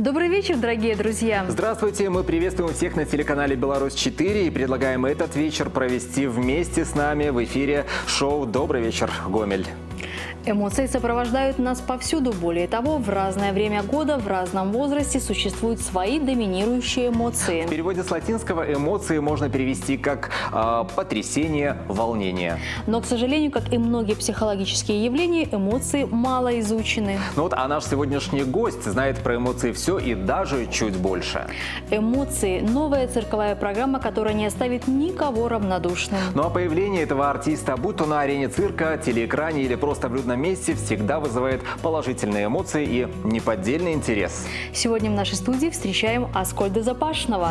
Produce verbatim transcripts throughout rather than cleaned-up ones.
Добрый вечер, дорогие друзья! Здравствуйте! Мы приветствуем всех на телеканале Беларусь четыре и предлагаем этот вечер провести вместе с нами в эфире шоу «Добрый вечер, Гомель». Эмоции сопровождают нас повсюду. Более того, в разное время года, в разном возрасте существуют свои доминирующие эмоции. В переводе с латинского эмоции можно перевести как э, потрясение, волнение. Но, к сожалению, как и многие психологические явления, эмоции мало изучены. Ну вот, а наш сегодняшний гость знает про эмоции все и даже чуть больше. Эмоции – новая цирковая программа, которая не оставит никого равнодушным. Ну а появление этого артиста, будь то на арене цирка, телеэкране или просто в людном месте, всегда вызывает положительные эмоции и неподдельный интерес. Сегодня в нашей студии встречаем Аскольда Запашного.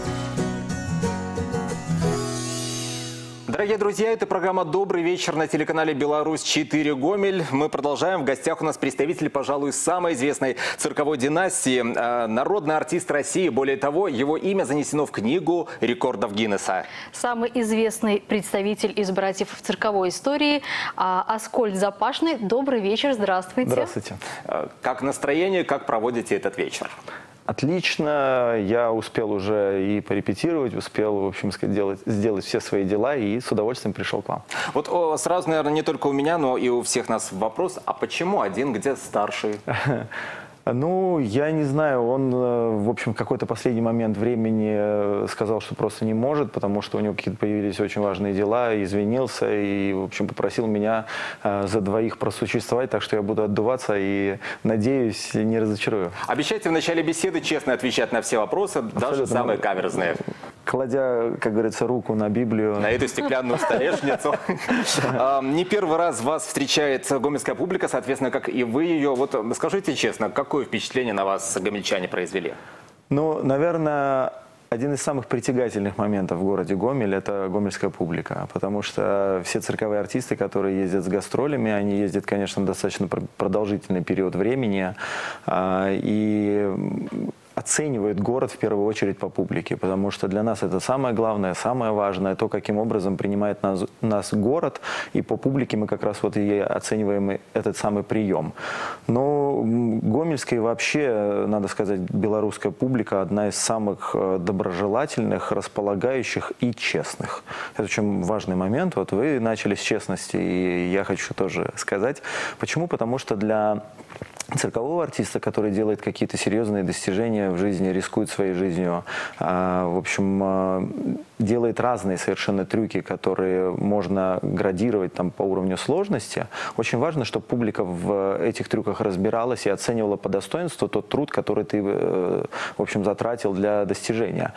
Дорогие друзья, это программа «Добрый вечер» на телеканале Беларусь четыре Гомель. Мы продолжаем. В гостях у нас представитель, пожалуй, самой известной цирковой династии, народный артист России. Более того, его имя занесено в книгу рекордов Гиннесса. Самый известный представитель из братьев в цирковой истории Аскольд Запашный. Добрый вечер, здравствуйте. Здравствуйте. Как настроение, как проводите этот вечер? Отлично. Я успел уже и порепетировать, успел, в общем, сделать, сделать все свои дела и с удовольствием пришел к вам. Вот о, сразу, наверное, не только у меня, но и у всех нас вопрос, а почему один где старший? Ну, я не знаю, он, в общем, в какой-то последний момент времени сказал, что просто не может, потому что у него какие-то появились очень важные дела, извинился и, в общем, попросил меня за двоих просуществовать, так что я буду отдуваться и, надеюсь, не разочарую. Обещайте в начале беседы честно отвечать на все вопросы, абсолютно, даже самые каверзные. Кладя, как говорится, руку на Библию. На эту стеклянную столешницу. Не первый раз вас встречает гомельская публика, соответственно, как и вы ее. Вот скажите честно, какое впечатление на вас гомельчане произвели? Ну, наверное, один из самых притягательных моментов в городе Гомель – это гомельская публика. Потому что все цирковые артисты, которые ездят с гастролями, они ездят, конечно, достаточно продолжительный период времени. И оценивают город в первую очередь по публике, потому что для нас это самое главное, самое важное, то, каким образом принимает нас, нас город, и по публике мы как раз вот и оцениваем этот самый прием. Но гомельская и вообще, надо сказать, белорусская публика одна из самых доброжелательных, располагающих и честных. Это очень важный момент. Вот вы начали с честности, и я хочу тоже сказать. Почему? Потому что для циркового артиста, который делает какие-то серьезные достижения в жизни, рискует своей жизнью, в общем, делает разные совершенно трюки, которые можно градировать там по уровню сложности. Очень важно, чтобы публика в этих трюках разбиралась и оценивала по достоинству тот труд, который ты, в общем, затратил для достижения.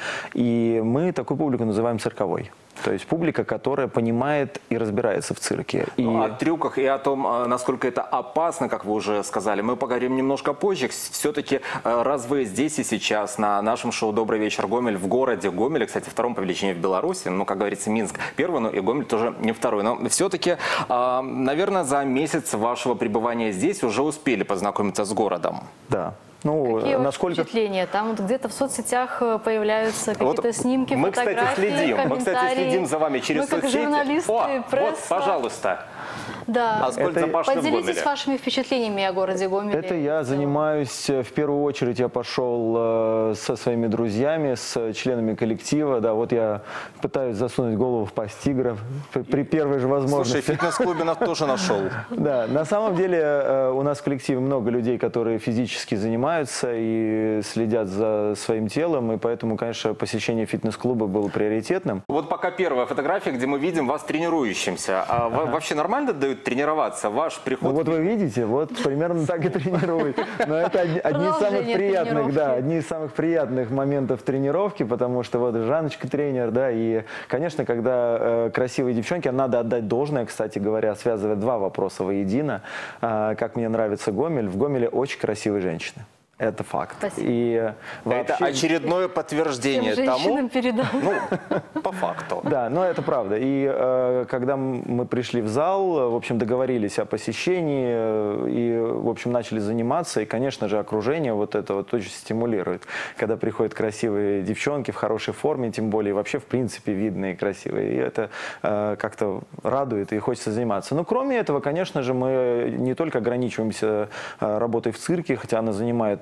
И мы такую публику называем цирковой. То есть публика, которая понимает и разбирается в цирке. И... Ну, о трюках и о том, насколько это опасно, как вы уже сказали, мы поговорим немножко позже. Все-таки, раз вы здесь и сейчас на нашем шоу «Добрый вечер, Гомель» в городе Гомеле, кстати, втором по величине в Беларуси, ну, как говорится, Минск первый, но и Гомель тоже не второй. Но все-таки, наверное, за месяц вашего пребывания здесь уже успели познакомиться с городом. Да. Ну, какие насколько... впечатления? Там вот где-то в соцсетях появляются какие-то вот снимки, мы, фотографии, кстати, следим. Мы, кстати, следим за вами через мы, как соцсети. журналисты, О, пресса. вот, пожалуйста. Да. Аскольд Это... Запашный в Гомеле. Поделитесь вашими впечатлениями о городе Гомеле. Это я занимаюсь, в первую очередь я пошел э, со своими друзьями, с членами коллектива. Да, вот я пытаюсь засунуть голову в пасть тигра при, при первой же возможности. Слушай, фитнес-клубе нас тоже нашел. Да, на самом деле э, у нас в коллективе много людей, которые физически занимаются и следят за своим телом, и поэтому, конечно, посещение фитнес-клуба было приоритетным. Вот пока первая фотография, где мы видим вас тренирующимся. А ага. Вообще нормально дают тренироваться? Ваш приход... Ну, вот вы видите, вот примерно так и тренируют. Но это одни, одни из самых приятных, да, одни из самых приятных моментов тренировки, потому что вот Жанночка тренер, да, и, конечно, когда э, красивые девчонки, надо отдать должное, кстати говоря, связывая два вопроса воедино. Э, как мне нравится Гомель. В Гомеле очень красивые женщины. Это факт. И вообще... Это очередное подтверждение тому, передал. Ну, по факту. Да, но это правда. И э, когда мы пришли в зал, в общем, договорились о посещении э, и, в общем, начали заниматься. И, конечно же, окружение вот это вот очень стимулирует. Когда приходят красивые девчонки в хорошей форме, тем более, вообще, в принципе, видные и красивые. И это э, как-то радует и хочется заниматься. Но, кроме этого, конечно же, мы не только ограничиваемся э, работой в цирке, хотя она занимает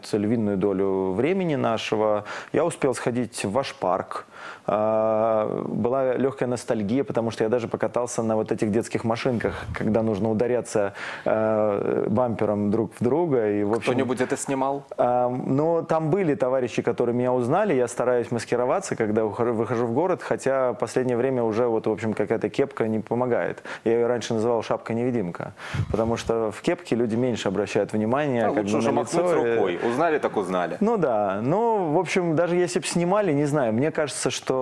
львиную долю времени нашего. Я успел сходить в ваш парк. Была легкая ностальгия, потому что я даже покатался на вот этих детских машинках, когда нужно ударяться бампером друг в друга. И, в общем, кто-нибудь это снимал? Но там были товарищи, которые меня узнали. Я стараюсь маскироваться, когда выхожу в город, хотя в последнее время уже вот, в общем, какая-то кепка не помогает. Я ее раньше называл шапка-невидимка, потому что в кепке люди меньше обращают внимание. А как лучше бы, уже на махнуть лицо. рукой. Узнали, так узнали. Ну да. Ну, в общем, даже если бы снимали, не знаю, мне кажется, что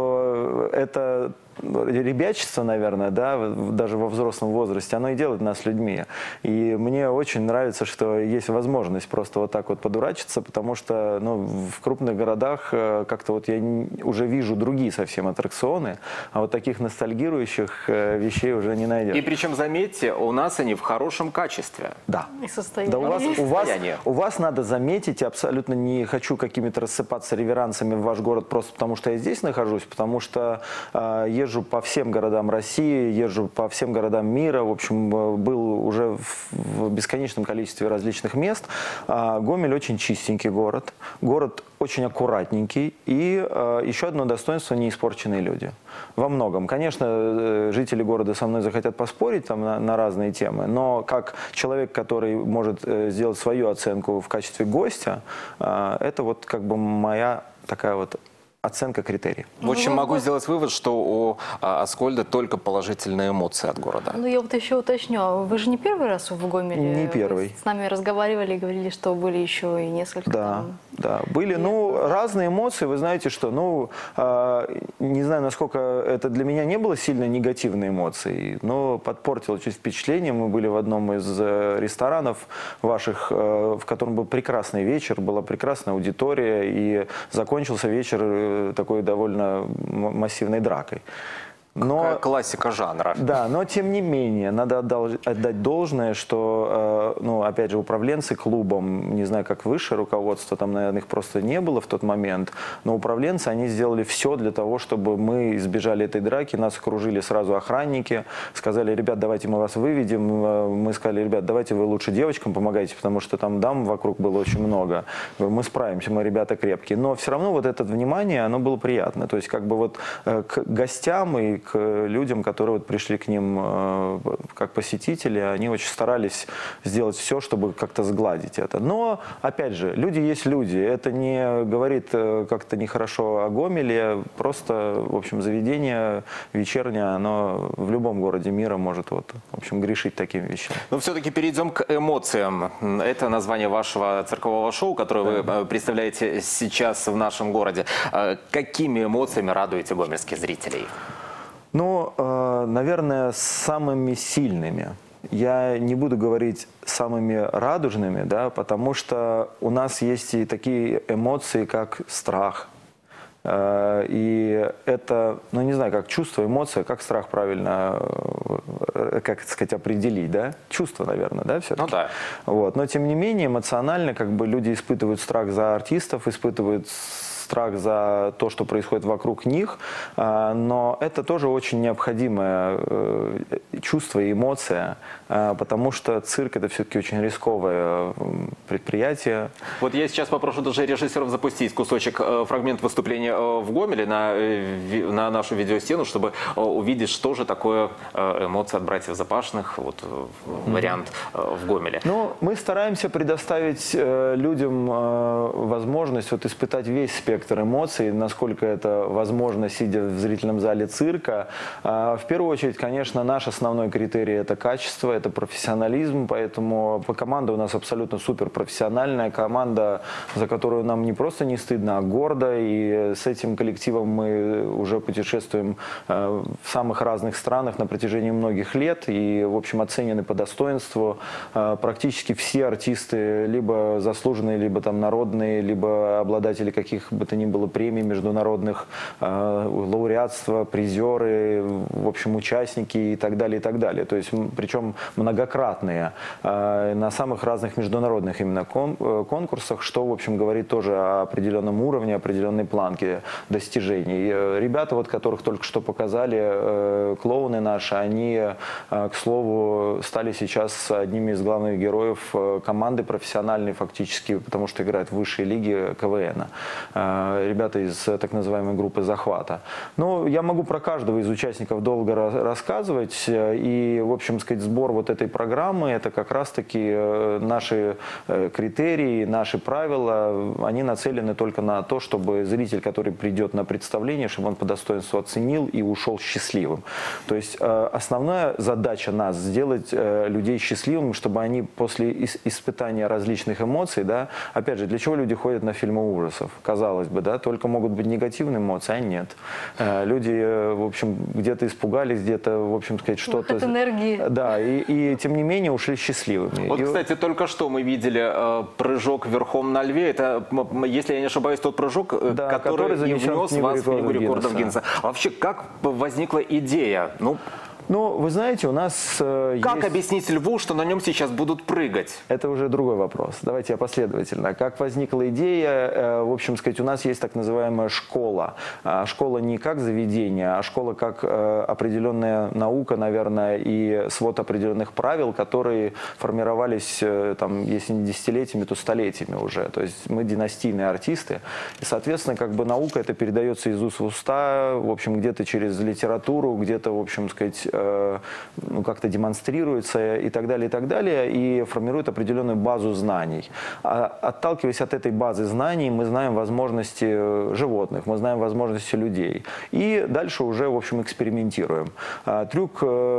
это ребячество, наверное, да, даже во взрослом возрасте, оно и делает нас людьми. И мне очень нравится, что есть возможность просто вот так вот подурачиться, потому что, ну, в крупных городах как-то вот я уже вижу другие совсем аттракционы, а вот таких ностальгирующих вещей уже не найдешь. И причем, заметьте, у нас они в хорошем качестве. Да. И состояние. Да у вас, у, вас, Состояние. у вас надо заметить, я абсолютно не хочу какими-то рассыпаться реверансами в ваш город просто потому, что я здесь нахожусь, потому что э, езжу по всем городам России, езжу по всем городам мира, в общем, был уже в, в бесконечном количестве различных мест. Э, Гомель очень чистенький город, город очень аккуратненький, и э, еще одно достоинство – неиспорченные люди. Во многом. Конечно, жители города со мной захотят поспорить там, на, на разные темы, но как человек, который может э, сделать свою оценку в качестве гостя, э, это вот как бы моя такая вот оценка критерий. В общем, могу сделать вывод, что у а, Аскольда только положительные эмоции от города. Ну, я вот еще уточню, вы же не первый раз в Гомеле? Не первый. Вы с нами разговаривали и говорили, что были еще и несколько Да, там... да, были, ну, разные эмоции, вы знаете, что, ну, э, не знаю, насколько это для меня не было сильно негативной эмоцией, но подпортило чуть впечатление. Мы были в одном из э, ресторанов ваших, э, в котором был прекрасный вечер, была прекрасная аудитория, и закончился вечер э, такой довольно массивной дракой. Но, Какая классика жанра. Да, но тем не менее, надо отдать должное, что, ну, опять же, управленцы клубом, не знаю, как высшее руководство, там, наверное, их просто не было в тот момент, но управленцы, они сделали все для того, чтобы мы избежали этой драки, нас окружили сразу охранники, сказали: ребят, давайте мы вас выведем, мы сказали: ребят, давайте вы лучше девочкам помогайте, потому что там дам вокруг было очень много, мы справимся, мы ребята крепкие, но все равно вот это внимание, оно было приятно, то есть как бы вот к гостям и к людям, которые вот пришли к ним э, как посетители, они очень старались сделать все, чтобы как-то сгладить это. Но, опять же, люди есть люди. Это не говорит э, как-то нехорошо о Гомеле. Просто, в общем, заведение вечернее, оно в любом городе мира может, вот, в общем, грешить такими вещами. Но все-таки перейдем к эмоциям. Это название вашего циркового шоу, которое да. вы представляете сейчас в нашем городе. Какими эмоциями радуете гомельских зрителей? Ну, наверное, самыми сильными. Я не буду говорить самыми радужными, да, потому что у нас есть и такие эмоции, как страх. И это, ну не знаю, как чувство, эмоция, как страх правильно, как сказать, определить, да? Чувство, наверное, да, все-таки? Ну да. Вот. Но тем не менее, эмоционально как бы люди испытывают страх за артистов, испытывают страх за то, что происходит вокруг них, но это тоже очень необходимое чувство и эмоция, потому что цирк – это все-таки очень рисковое предприятие. Вот я сейчас попрошу даже режиссеров запустить кусочек, фрагмент выступления в Гомеле на, на нашу видеостену, чтобы увидеть, что же такое эмоции от братьев Запашных, вот вариант mm-hmm. в Гомеле. Ну, мы стараемся предоставить людям возможность вот испытать весь спектр эмоций, насколько это возможно, сидя в зрительном зале цирка. В первую очередь, конечно, наш основной критерий – это качество, это профессионализм, поэтому команда у нас абсолютно суперпрофессиональная, команда, за которую нам не просто не стыдно, а гордо, и с этим коллективом мы уже путешествуем в самых разных странах на протяжении многих лет, и, в общем, оценены по достоинству. Практически все артисты, либо заслуженные, либо там народные, либо обладатели каких бы бы то ни было премий международных, лауреатства, призеры, в общем, участники и так далее, и так далее. То есть, причем многократные на самых разных международных именно конкурсах, что, в общем, говорит тоже о определенном уровне, определенной планке достижений. Ребята, вот, которых только что показали, клоуны наши, они, к слову, стали сейчас одними из главных героев команды профессиональной фактически, потому что играют в высшей лиге КВН. Ребята из так называемой группы «Захвата». Но я могу про каждого из участников долго рассказывать. И, в общем, сказать, сбор вот этой программы, это как раз-таки наши критерии, наши правила, они нацелены только на то, чтобы зритель, который придет на представление, чтобы он по достоинству оценил и ушел счастливым. То есть основная задача нас сделать людей счастливыми, чтобы они после испытания различных эмоций, да, опять же, для чего люди ходят на фильмы ужасов? Казалось бы, да, только могут быть негативные эмоции, а нет. Люди, в общем, где-то испугались, где-то, в общем, сказать, что-то... энергии. Да, и, и тем не менее ушли счастливыми. Вот, и... кстати, только что мы видели э, прыжок верхом на льве. Это, если я не ошибаюсь, тот прыжок, да, который, который и внес вас в Книгу рекордов Гиннесса. А вообще, как возникла идея? Ну, Ну, вы знаете, у нас э, Как есть... объяснить льву, что на нем сейчас будут прыгать? Это уже другой вопрос. Давайте я последовательно. Как возникла идея? Э, в общем, сказать, у нас есть так называемая школа. А школа не как заведение, а школа как э, определенная наука, наверное, и свод определенных правил, которые формировались, э, там, если не десятилетиями, то столетиями уже. То есть мы династийные артисты. И, соответственно, как бы наука это передается из уст в уста, в общем, где-то через литературу, где-то, в общем, сказать, ну, как-то демонстрируется и так далее, и так далее, и формирует определенную базу знаний. А, отталкиваясь от этой базы знаний, мы знаем возможности животных, мы знаем возможности людей. И дальше уже, в общем, экспериментируем. А, трюк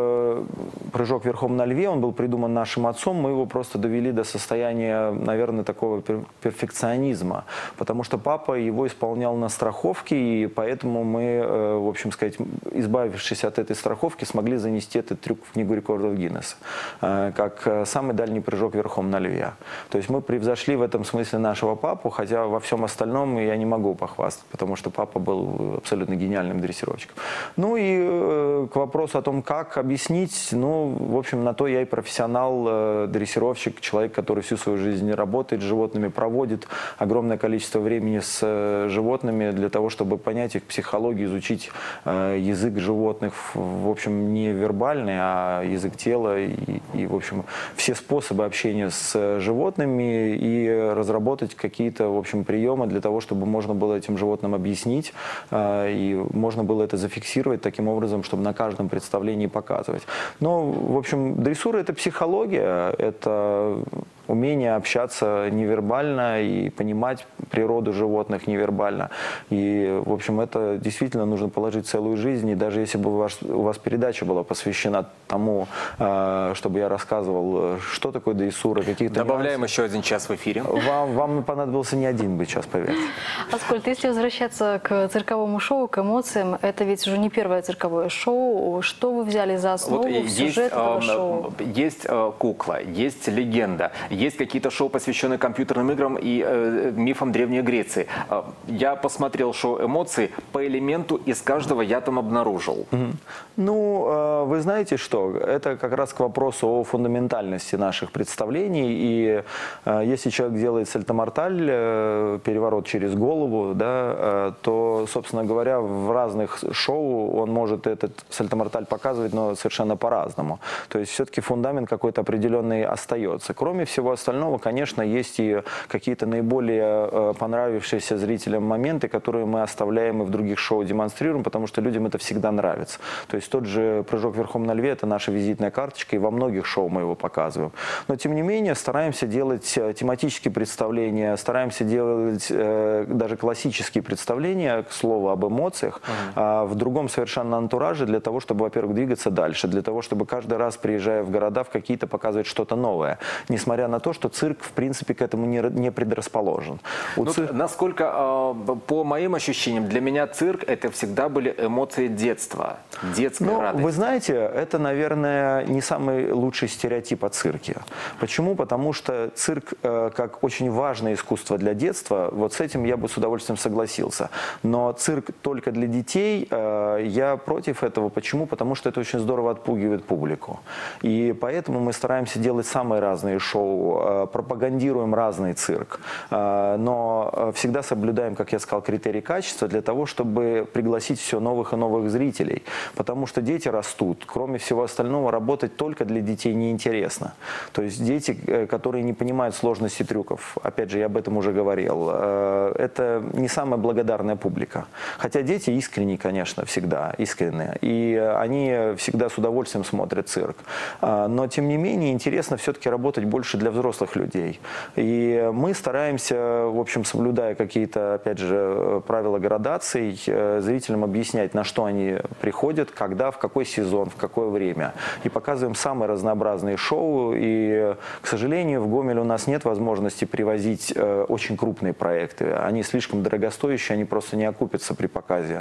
«Прыжок верхом на льве», он был придуман нашим отцом, мы его просто довели до состояния, наверное, такого перфекционизма, потому что папа его исполнял на страховке, и поэтому мы, в общем сказать, избавившись от этой страховки, смогли занести этот трюк в Книгу рекордов Гиннесса, как самый дальний прыжок верхом на льве. То есть мы превзошли в этом смысле нашего папу, хотя во всем остальном я не могу похвастать, потому что папа был абсолютно гениальным дрессировщиком. Ну и к вопросу о том, как объяснить, ну, в общем, на то я и профессионал, дрессировщик, человек, который всю свою жизнь работает с животными, проводит огромное количество времени с животными для того, чтобы понять их психологию, изучить язык животных, в общем, не вербальный, а язык тела и, и, в общем, все способы общения с животными и разработать какие-то, в общем, приемы для того, чтобы можно было этим животным объяснить и можно было это зафиксировать таким образом, чтобы на каждом представлении показывать. Но, в общем, дрессура – это психология, это умение общаться невербально и понимать природу животных невербально. И, в общем, это действительно нужно положить целую жизнь. И даже если бы у вас, у вас передача была посвящена тому, чтобы я рассказывал, что такое дрессура, каких-то Добавляем нюансов, еще один час в эфире. Вам, вам понадобился не один бы час, поверьте. Аскольд, если возвращаться к цирковому шоу, к эмоциям, это ведь уже не первое цирковое шоу. Что вы взяли за основу Вот в сюжет есть, этого э, шоу? Есть э, кукла, есть легенда, есть какие-то шоу, посвященные компьютерным играм и э, мифам Древней Греции. Э, я посмотрел шоу «Эмоции», по элементу из каждого я там обнаружил. Mm-hmm. Ну, э, вы знаете что? Это как раз к вопросу о фундаментальности наших представлений. И э, если человек делает сальто-морталь, э, переворот через голову, да, э, то, собственно говоря, в разных шоу он может этот сальто-морталь показывать, но совершенно по-разному. То есть все-таки фундамент какой-то определенный остается. Кроме всего остального, конечно, есть и какие-то наиболее э, понравившиеся зрителям моменты, которые мы оставляем и в других шоу демонстрируем, потому что людям это всегда нравится. То есть тот же «Прыжок верхом на льве» — это наша визитная карточка, и во многих шоу мы его показываем. Но, тем не менее, стараемся делать тематические представления, стараемся делать э, даже классические представления, к слову, об эмоциях, uh-huh. э, в другом совершенно антураже, для того, чтобы, во-первых, двигаться дальше, для того, чтобы каждый раз, приезжая в города, в какие-то показывать что-то новое. Несмотря на на то, что цирк, в принципе, к этому не, не предрасположен. Ну, цир... Насколько, по моим ощущениям, для меня цирк – это всегда были эмоции детства, детская ну, радость. Вы знаете, это, наверное, не самый лучший стереотип о цирке. Почему? Потому что цирк, как очень важное искусство для детства, вот с этим я бы с удовольствием согласился. Но цирк только для детей, я против этого. Почему? Потому что это очень здорово отпугивает публику. И поэтому мы стараемся делать самые разные шоу, пропагандируем разный цирк, но всегда соблюдаем, как я сказал, критерии качества для того, чтобы пригласить все новых и новых зрителей. Потому что дети растут. Кроме всего остального, работать только для детей неинтересно. То есть дети, которые не понимают сложности трюков, опять же, я об этом уже говорил, это не самая благодарная публика. Хотя дети искренние, конечно, всегда искренние. И они всегда с удовольствием смотрят цирк. Но, тем не менее, интересно все-таки работать больше для взрослых людей. И мы стараемся, в общем, соблюдая какие-то, опять же, правила градаций, зрителям объяснять, на что они приходят, когда, в какой сезон, в какое время. И показываем самые разнообразные шоу. И, к сожалению, в Гомеле у нас нет возможности привозить очень крупные проекты. Они слишком дорогостоящие, они просто не окупятся при показе.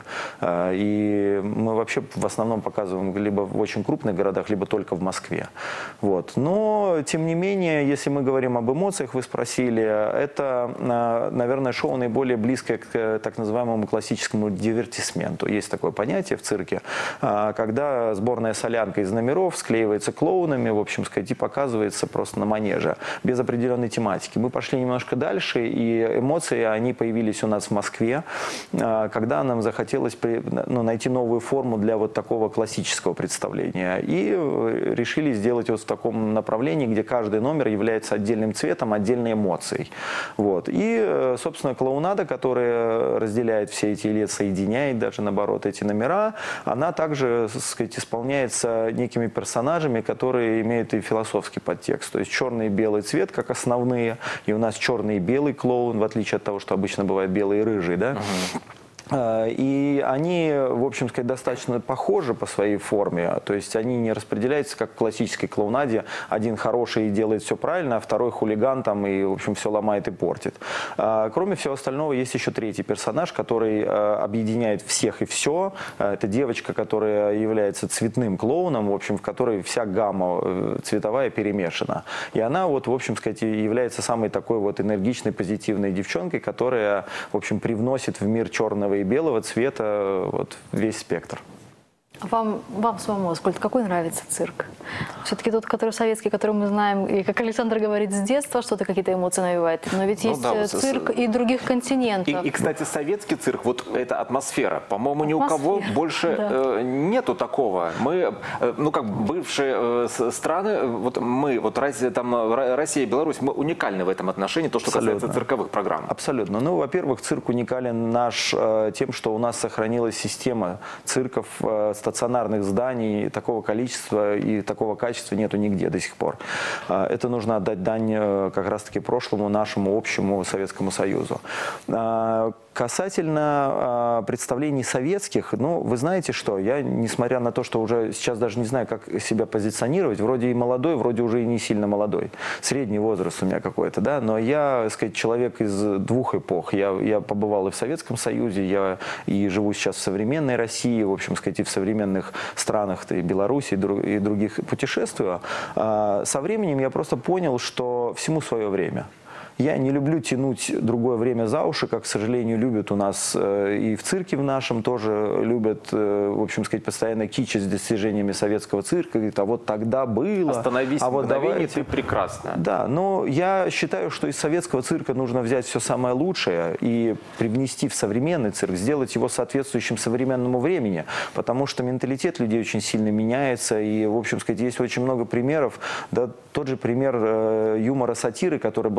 И мы вообще в основном показываем либо в очень крупных городах, либо только в Москве. Вот. Но, тем не менее, если мы говорим об эмоциях, вы спросили, это, наверное, шоу наиболее близкое к так называемому классическому дивертисменту. Есть такое понятие в цирке, когда сборная солянка из номеров склеивается клоунами, в общем сказать, и показывается просто на манеже, без определенной тематики. Мы пошли немножко дальше, и эмоции, они появились у нас в Москве, когда нам захотелось ну, найти новую форму для вот такого классического представления. И решили сделать вот в таком направлении, где каждый номер является отдельным цветом, отдельной эмоцией. Вот. И, собственно, клоунада, которая разделяет все эти или соединяет даже, наоборот, эти номера, она также, так сказать, исполняется некими персонажами, которые имеют и философский подтекст. То есть черный и белый цвет как основные, и у нас черный и белый клоун, в отличие от того, что обычно бывает белый и рыжий, да? Uh-huh. И они, в общем сказать, достаточно похожи по своей форме, то есть они не распределяются, как в классической клоунаде, один хороший и делает все правильно, а второй хулиган там и, в общем, все ломает и портит. Кроме всего остального, есть еще третий персонаж, который объединяет всех и все. Это девочка, которая является цветным клоуном, в общем, в которой вся гамма цветовая перемешана. И она, вот, в общем сказать, является самой такой вот энергичной, позитивной девчонкой, которая, в общем, привносит в мир черного и белого цвета вот весь спектр. Вам, вам самому, сколько, какой нравится цирк? Все-таки тот, который советский, который мы знаем, и, как Александр говорит, с детства что-то, какие-то эмоции навевает. Но ведь ну, есть да, цирк вот, и других континентов. И, и, кстати, советский цирк, вот эта атмосфера, по-моему, ни у кого больше да. э, нету такого. Мы, э, ну как бывшие э, страны, вот мы, вот Россия, там, Россия и Беларусь, мы уникальны в этом отношении, то, что Абсолютно. Касается цирковых программ. Абсолютно. Ну, во-первых, цирк уникален наш э, тем, что у нас сохранилась система цирков, э, стационарных зданий, такого количества и такого качества нету нигде до сих пор. Это нужно отдать дань как раз-таки прошлому нашему общему Советскому Союзу. Касательно э, представлений советских, ну, вы знаете что, я, несмотря на то, что уже сейчас даже не знаю, как себя позиционировать, вроде и молодой, вроде уже и не сильно молодой, средний возраст у меня какой-то, да, но я, так сказать, человек из двух эпох, я, я побывал и в Советском Союзе, я и живу сейчас в современной России, в общем, сказать, и в современных странах, и Беларуси, и других путешествую. Э, со временем я просто понял, что всему свое время. Я не люблю тянуть другое время за уши, как, к сожалению, любят у нас э, и в цирке в нашем тоже любят, э, в общем сказать, постоянно кичить с достижениями советского цирка. Говорит, а вот тогда было. Остановись, а вот давайте. Ты прекрасно. Да, но я считаю, что из советского цирка нужно взять все самое лучшее и привнести в современный цирк, сделать его соответствующим современному времени, потому что менталитет людей очень сильно меняется, и, в общем сказать, есть очень много примеров. Да, тот же пример э, юмора, сатиры, который была актуальна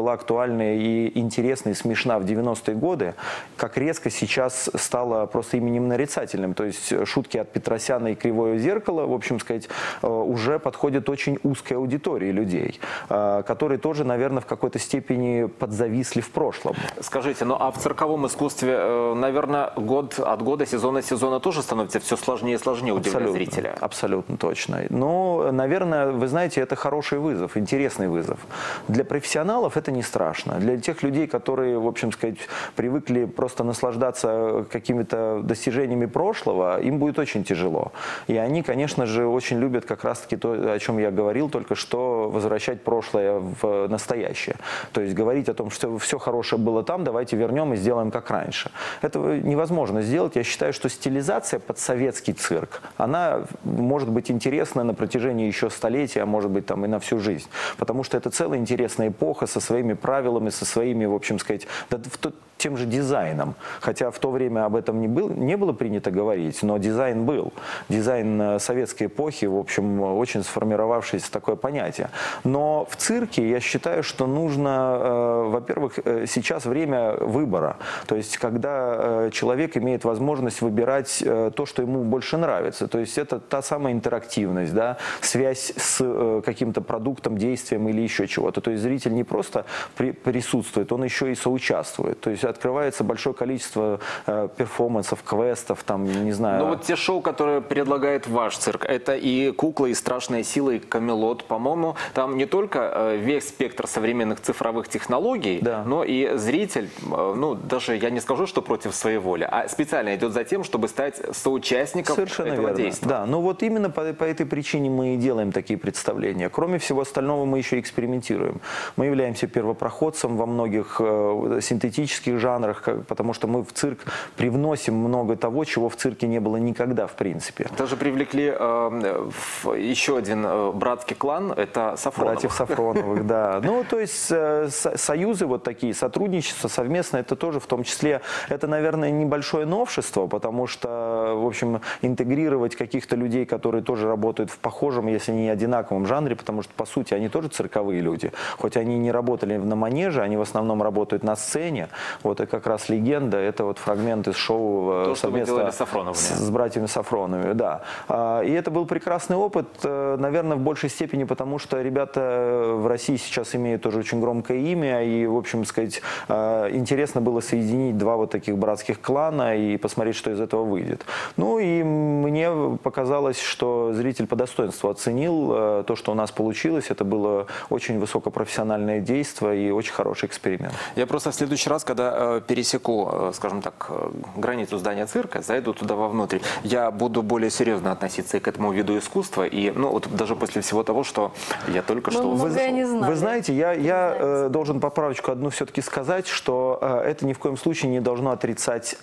актуальная и интересная, и смешна в девяностые годы, как резко сейчас стала просто именем нарицательным. То есть шутки от Петросяна и Кривое зеркало, в общем сказать, уже подходят очень узкой аудитории людей, которые тоже, наверное, в какой-то степени подзависли в прошлом. Скажите, ну а в цирковом искусстве, наверное, год от года, сезон от сезона тоже становится все сложнее и сложнее удивлять Абсолютно, зрителя? Абсолютно точно. Но, наверное, вы знаете, это хороший вызов, интересный вызов. Для профессионалов это не страшно. Для тех людей, которые, в общем сказать, привыкли просто наслаждаться какими-то достижениями прошлого, им будет очень тяжело. И они, конечно же, очень любят как раз-таки то, о чем я говорил только что, возвращать прошлое в настоящее. То есть говорить о том, что все хорошее было там, давайте вернем и сделаем как раньше. Этого невозможно сделать. Я считаю, что стилизация под советский цирк, она может быть интересна на протяжении еще столетия, а может быть там и на всю жизнь. Потому что это целая интересная эпоха со своими правилами, со своими, в общем сказать, да, в тем же дизайном. Хотя в то время об этом не, был, не было принято говорить, но дизайн был. Дизайн советской эпохи, в общем, очень сформировавшееся такое понятие. Но в цирке я считаю, что нужно, э, во-первых, э, сейчас время выбора. То есть, когда э, человек имеет возможность выбирать э, то, что ему больше нравится. То есть, это та самая интерактивность, да, связь с э, каким-то продуктом, действием или еще чего-то. То есть, зритель не просто при, присутствует, он еще и соучаствует. То есть, открывается большое количество э, перформансов, квестов, там, не знаю. Ну вот те шоу, которые предлагает ваш цирк, это и «Кукла», и «Страшная сила», и «Камелот», по-моему, там не только э, весь спектр современных цифровых технологий, да, но и зритель, э, ну даже я не скажу, что против своей воли, а специально идет за тем, чтобы стать соучастником Совершенно этого верно. действия. Да, ну вот именно по, по этой причине мы и делаем такие представления. Кроме всего остального, мы еще экспериментируем. Мы являемся первопроходцем во многих э, синтетических жанрах, как, потому что мы в цирк привносим много того, чего в цирке не было никогда, в принципе. Даже привлекли э, еще один э, братский клан, это Сафроновых. Братьев Сафроновых, да. Ну, то есть э, союзы вот такие, сотрудничество совместно, это тоже в том числе, это, наверное, небольшое новшество, потому что, в общем, интегрировать каких-то людей, которые тоже работают в похожем, если не одинаковом жанре, потому что, по сути, они тоже цирковые люди. Хоть они не работали на манеже, они в основном работают на сцене. Вот и как раз «Легенда» — это вот фрагмент из шоу То, совместно с, с братьями Сафроновыми. Да. И это был прекрасный опыт, наверное, в большей степени, потому что ребята в России сейчас имеют тоже очень громкое имя, и, в общем сказать, интересно было соединить два вот таких братских клана и посмотреть, что из этого выйдет. Ну и мне показалось, что зритель по достоинству оценил то, что у нас получилось. Это было очень высокопрофессиональное действие и очень хороший эксперимент. Я просто в следующий раз, когда э, пересеку, э, скажем так, э, границу здания цирка, зайду туда вовнутрь, я буду более серьезно относиться и к этому виду искусства. И, ну, вот даже после всего того, что я только Мы что... Вы, не вы знаете, я, я э, должен поправочку одну все-таки сказать, что э, это ни в коем случае не должно отрицать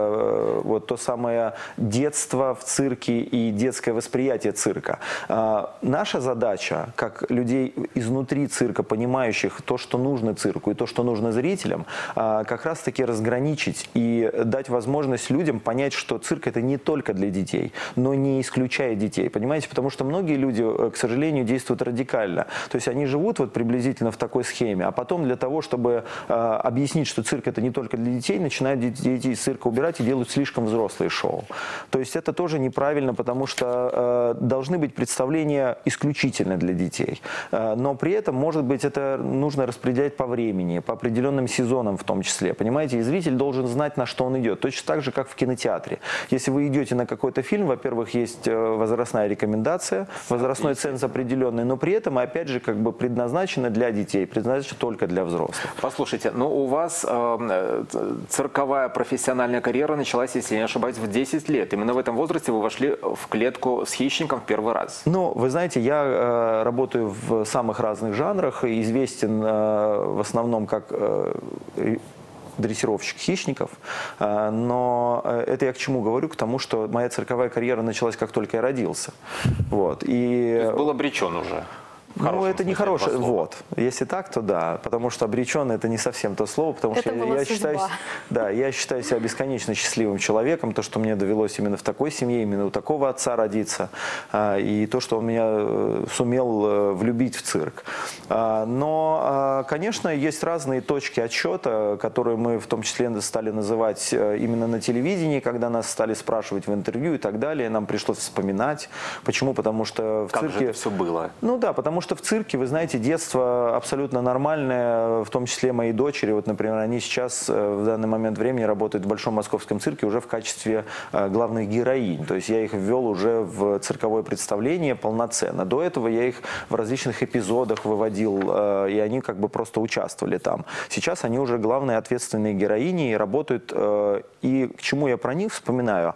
э, вот то самое детство в цирке и детское восприятие цирка. Э, наша задача, как людей изнутри цирка, понимающих то, что нужно цирку и то, что нужно зрителям, э, как раз-таки разграничить и дать возможность людям понять, что цирк — это не только для детей, но не исключая детей. Понимаете? Потому что многие люди, к сожалению, действуют радикально. То есть они живут вот приблизительно в такой схеме, а потом для того, чтобы э, объяснить, что цирк — это не только для детей, начинают детей из цирка убирать и делают слишком взрослые шоу. То есть это тоже неправильно, потому что э, должны быть представления исключительно для детей. Э, но при этом, может быть, это нужно распределять по времени, по определенным сезонам в том числе. Понимаете? И зритель должен знать, на что он идет. Точно так же, как в кинотеатре. Если вы идете на какой-то фильм, во-первых, есть возрастная рекомендация, возрастной ценз определенный, но при этом, опять же, как бы предназначено для детей, предназначено только для взрослых. Послушайте, ну у вас э, цирковая профессиональная карьера началась, если я не ошибаюсь, в десять лет. Именно в этом возрасте вы вошли в клетку с хищником в первый раз. Ну, вы знаете, я э, работаю в самых разных жанрах, известен э, в основном как... Э, дрессировщик хищников, но это я к чему говорю? К тому, что моя цирковая карьера началась, как только я родился. Вот. И... То есть был обречен уже? Ну, это не хорошее. Вот. Вот. Если так, то да. Потому что обреченный — это не совсем то слово, потому это что я, я считаю, да, я считаю себя бесконечно счастливым человеком. То, что мне довелось именно в такой семье, именно у такого отца родиться, и то, что он меня сумел влюбить в цирк. Но, конечно, есть разные точки отсчета, которые мы в том числе стали называть именно на телевидении, когда нас стали спрашивать в интервью и так далее. Нам пришлось вспоминать. Почему? Потому что в как цирке... же это все было? Ну да, потому что в цирке, вы знаете, детство абсолютно нормальное, в том числе моей дочери. Вот, например, они сейчас в данный момент времени работают в Большом Московском цирке уже в качестве главных героинь. То есть я их ввел уже в цирковое представление полноценно. До этого я их в различных эпизодах выводил, и они как бы просто участвовали там. Сейчас они уже главные ответственные героини и работают. И к чему я про них вспоминаю?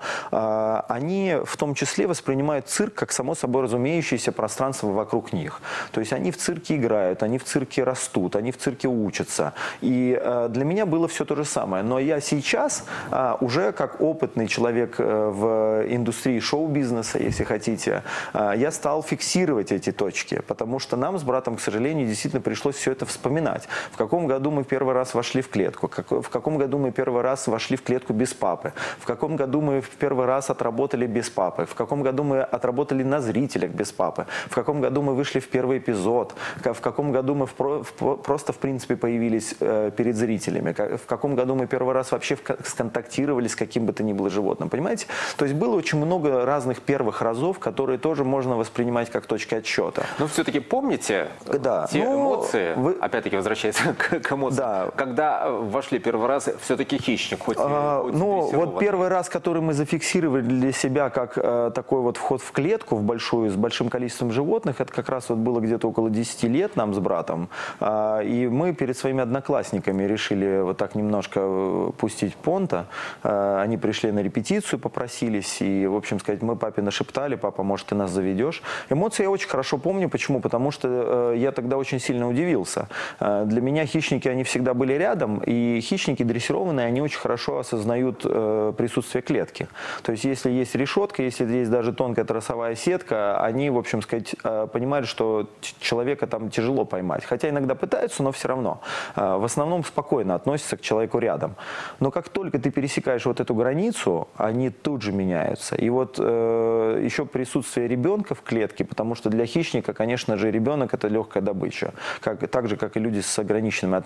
Они в том числе воспринимают цирк как само собой разумеющееся пространство вокруг них. То есть они в цирке играют, они в цирке растут, они в цирке учатся. И для меня было все то же самое. Но я сейчас уже как опытный человек в индустрии шоу-бизнеса, если хотите, я стал фиксировать эти точки. Потому что нам с братом, к сожалению, действительно пришлось все это вспоминать. В каком году мы первый раз вошли в клетку? В каком году мы первый раз вошли в клетку без папы? В каком году мы в первый раз отработали без папы? В каком году мы отработали на зрителях без папы? В каком году мы вышли в первый эпизод? В каком году мы в, в, просто в принципе появились э, перед зрителями? В каком году мы первый раз вообще в, сконтактировали с каким бы то ни было животным? Понимаете? То есть было очень много разных первых разов, которые тоже можно воспринимать как точки отсчета. Но все-таки помните да. те ну, эмоции, вы... опять-таки возвращаясь к, к эмоциям, да. когда вошли первый раз все-таки «Хищник», хоть, а, хоть ну, вот первый раз, который мы зафиксировали для себя как э, такой вот вход в клетку, в большую, с большим количеством животных, это как раз вот было где-то около десяти лет нам с братом. Э, и мы перед своими одноклассниками решили вот так немножко пустить понта. Э, они пришли на репетицию, попросились, и, в общем сказать, мы папе нашептали: папа, может, ты нас заведешь. Эмоции я очень хорошо помню. Почему? Потому что э, я тогда очень сильно удивился. Э, для меня хищники, они всегда были рядом, и хищники дрессированные, они очень хорошо осознают э, присутствие клетки. То есть, если есть решетка, если есть даже тонкая тросовая сетка, они, в общем сказать, э, понимают, что человека там тяжело поймать. Хотя иногда пытаются, но все равно. Э, в основном спокойно относятся к человеку рядом. Но как только ты пересекаешь вот эту границу, они тут же меняются. И вот э, еще присутствие ребенка в клетке, потому что для хищника, конечно же, ребенок — это легкая добыча. Как, так же, как и люди с ограниченными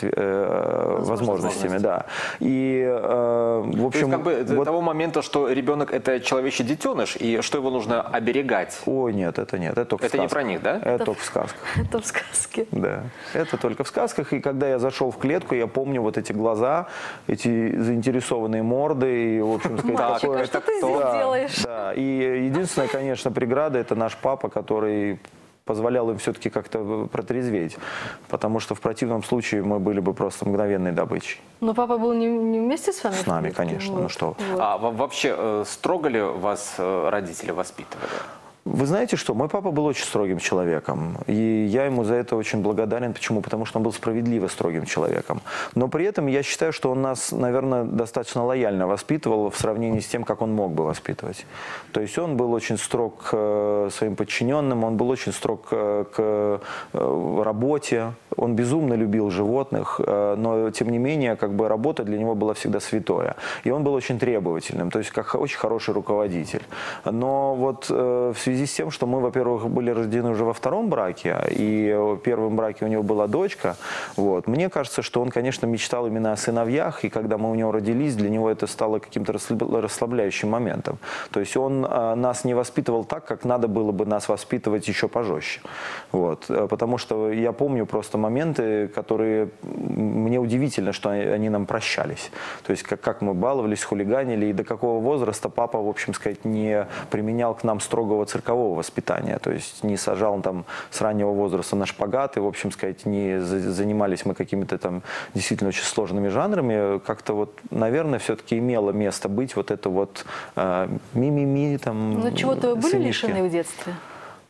э, возможностями. Да. И, э, в общем, то есть, как бы до вот... того момента, что ребенок — это человечий детеныш, и что его нужно оберегать? Ой, нет, это нет. Это, только это не про них, да? Это, это только в сказках. Это в сказке. Да, это только в сказках. И когда я зашел в клетку, я помню вот эти глаза, эти заинтересованные морды. И, в общем сказать, мальчик, такое... а что ты здесь да, делаешь? Да. И единственная, конечно, преграда — это наш папа, который позволял им все-таки как-то протрезветь, потому что в противном случае мы были бы просто мгновенной добычей. Но папа был не, не вместе с вами? С нами, конечно. Вот. Ну что? Вот. А вообще строго ли вас родители воспитывали? Вы знаете что, мой папа был очень строгим человеком, и я ему за это очень благодарен. Почему? Потому что он был справедливо строгим человеком. Но при этом я считаю, что он нас, наверное, достаточно лояльно воспитывал в сравнении с тем, как он мог бы воспитывать. То есть он был очень строг к своим подчиненным, он был очень строг к работе, он безумно любил животных, но тем не менее, как бы работа для него была всегда святое. И он был очень требовательным, то есть как очень хороший руководитель. Но вот в связи В связи с тем, что мы, во-первых, были рождены уже во втором браке, и в первом браке у него была дочка, вот, мне кажется, что он, конечно, мечтал именно о сыновьях, и когда мы у него родились, для него это стало каким-то расслабляющим моментом. То есть он а, нас не воспитывал так, как надо было бы нас воспитывать еще пожестче. Вот, потому что я помню просто моменты, которые мне удивительно, что они нам прощались. То есть как, как мы баловались, хулиганили, и до какого возраста папа, в общем сказать, не применял к нам строгого циркового воспитания, то есть не сажал там с раннего возраста на шпагат, и, в общем сказать, не занимались мы какими-то там действительно очень сложными жанрами. Как-то вот, наверное, все-таки имело место быть вот это вот э, ми-ми-ми там. Ну чего-то вы были лишены в детстве?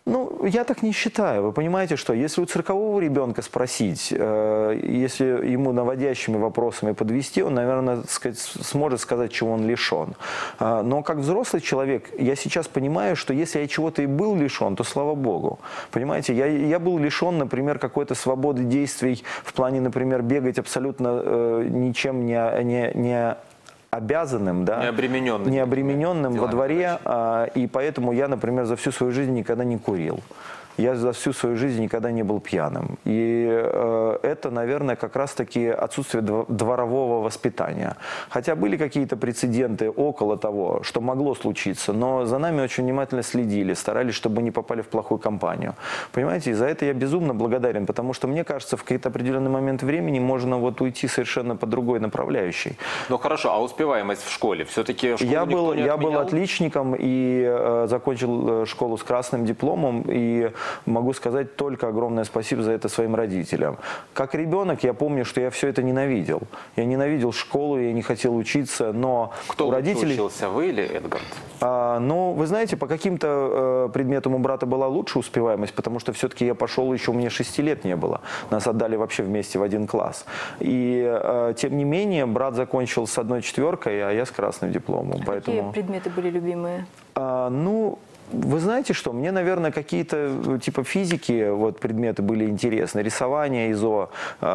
Ну, я так не считаю. Вы понимаете, что если у циркового ребенка спросить, э, если ему наводящими вопросами подвести, он, наверное, сказать, сможет сказать, чего он лишен. Э, но как взрослый человек, я сейчас понимаю, что если я чего-то и был лишен, то слава богу. Понимаете, я, я был лишен, например, какой-то свободы действий в плане, например, бегать абсолютно э, ничем не... не, не обязанным, да, необремененным, необремененным во дворе, а, и поэтому я, например, за всю свою жизнь никогда не курил. Я за всю свою жизнь никогда не был пьяным. И э, это, наверное, как раз-таки отсутствие дворового воспитания. Хотя были какие-то прецеденты около того, что могло случиться, но за нами очень внимательно следили, старались, чтобы мы не попали в плохую компанию. Понимаете, и за это я безумно благодарен, потому что, мне кажется, в какой-то определенный момент времени можно вот уйти совершенно по другой направляющей. Ну хорошо, а успеваемость в школе? Все-таки школу я был, не я был отменял? отличником и э, закончил школу с красным дипломом, и могу сказать только огромное спасибо за это своим родителям. Как ребенок я помню, что я все это ненавидел. Я ненавидел школу, я не хотел учиться, но Кто у родителей... учился, вы или Эдгард? А, ну, вы знаете, по каким-то э, предметам у брата была лучше успеваемость, потому что все-таки я пошел, еще у меня шести лет не было. Нас отдали вообще вместе в один класс. И э, тем не менее, брат закончил с одной четверкой, а я с красным дипломом. Какие Поэтому... предметы были любимые? А, ну... Вы знаете что, мне, наверное, какие-то типа физики вот, предметы были интересны. Рисование, ИЗО,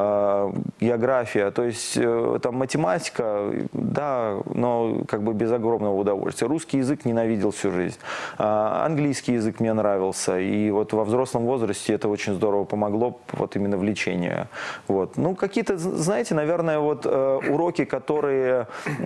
э, география, то есть э, там математика, да, но как бы без огромного удовольствия. Русский язык ненавидел всю жизнь. Э, английский язык мне нравился. И вот во взрослом возрасте это очень здорово помогло, вот именно влечение. Вот. Ну, какие-то, знаете, наверное, вот э, уроки, которые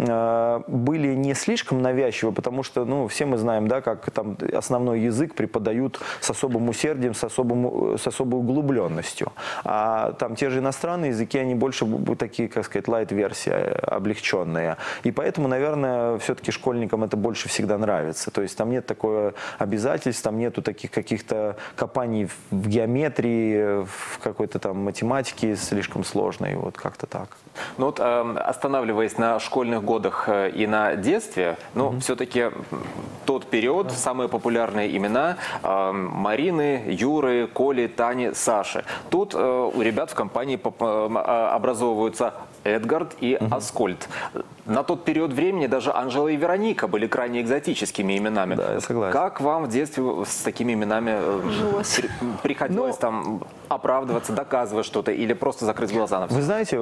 э, были не слишком навязчивы, потому что, ну, все мы знаем, да, как там основной язык преподают с особым усердием, с, особым, с особой углубленностью. А там те же иностранные языки, они больше такие, как сказать, лайт-версии, облегченные. И поэтому, наверное, все-таки школьникам это больше всегда нравится. То есть там нет такого обязательств, там нету таких каких-то копаний в геометрии, в какой-то там математике слишком сложной, вот как-то так. Ну вот, э, останавливаясь на школьных годах и на детстве, ну, mm-hmm. все-таки тот период, mm-hmm. самые популярные имена э, Марины, Юры, Коли, Тани, Саши. Тут э, у ребят в компании э, образовываются Эдгард и mm-hmm. Аскольд. На тот период времени даже Анжела и Вероника были крайне экзотическими именами. Да, я согласен. Как вам в детстве с такими именами э, при, приходилось ну, там оправдываться, доказывать что-то или просто закрыть глаза на все? Вы знаете,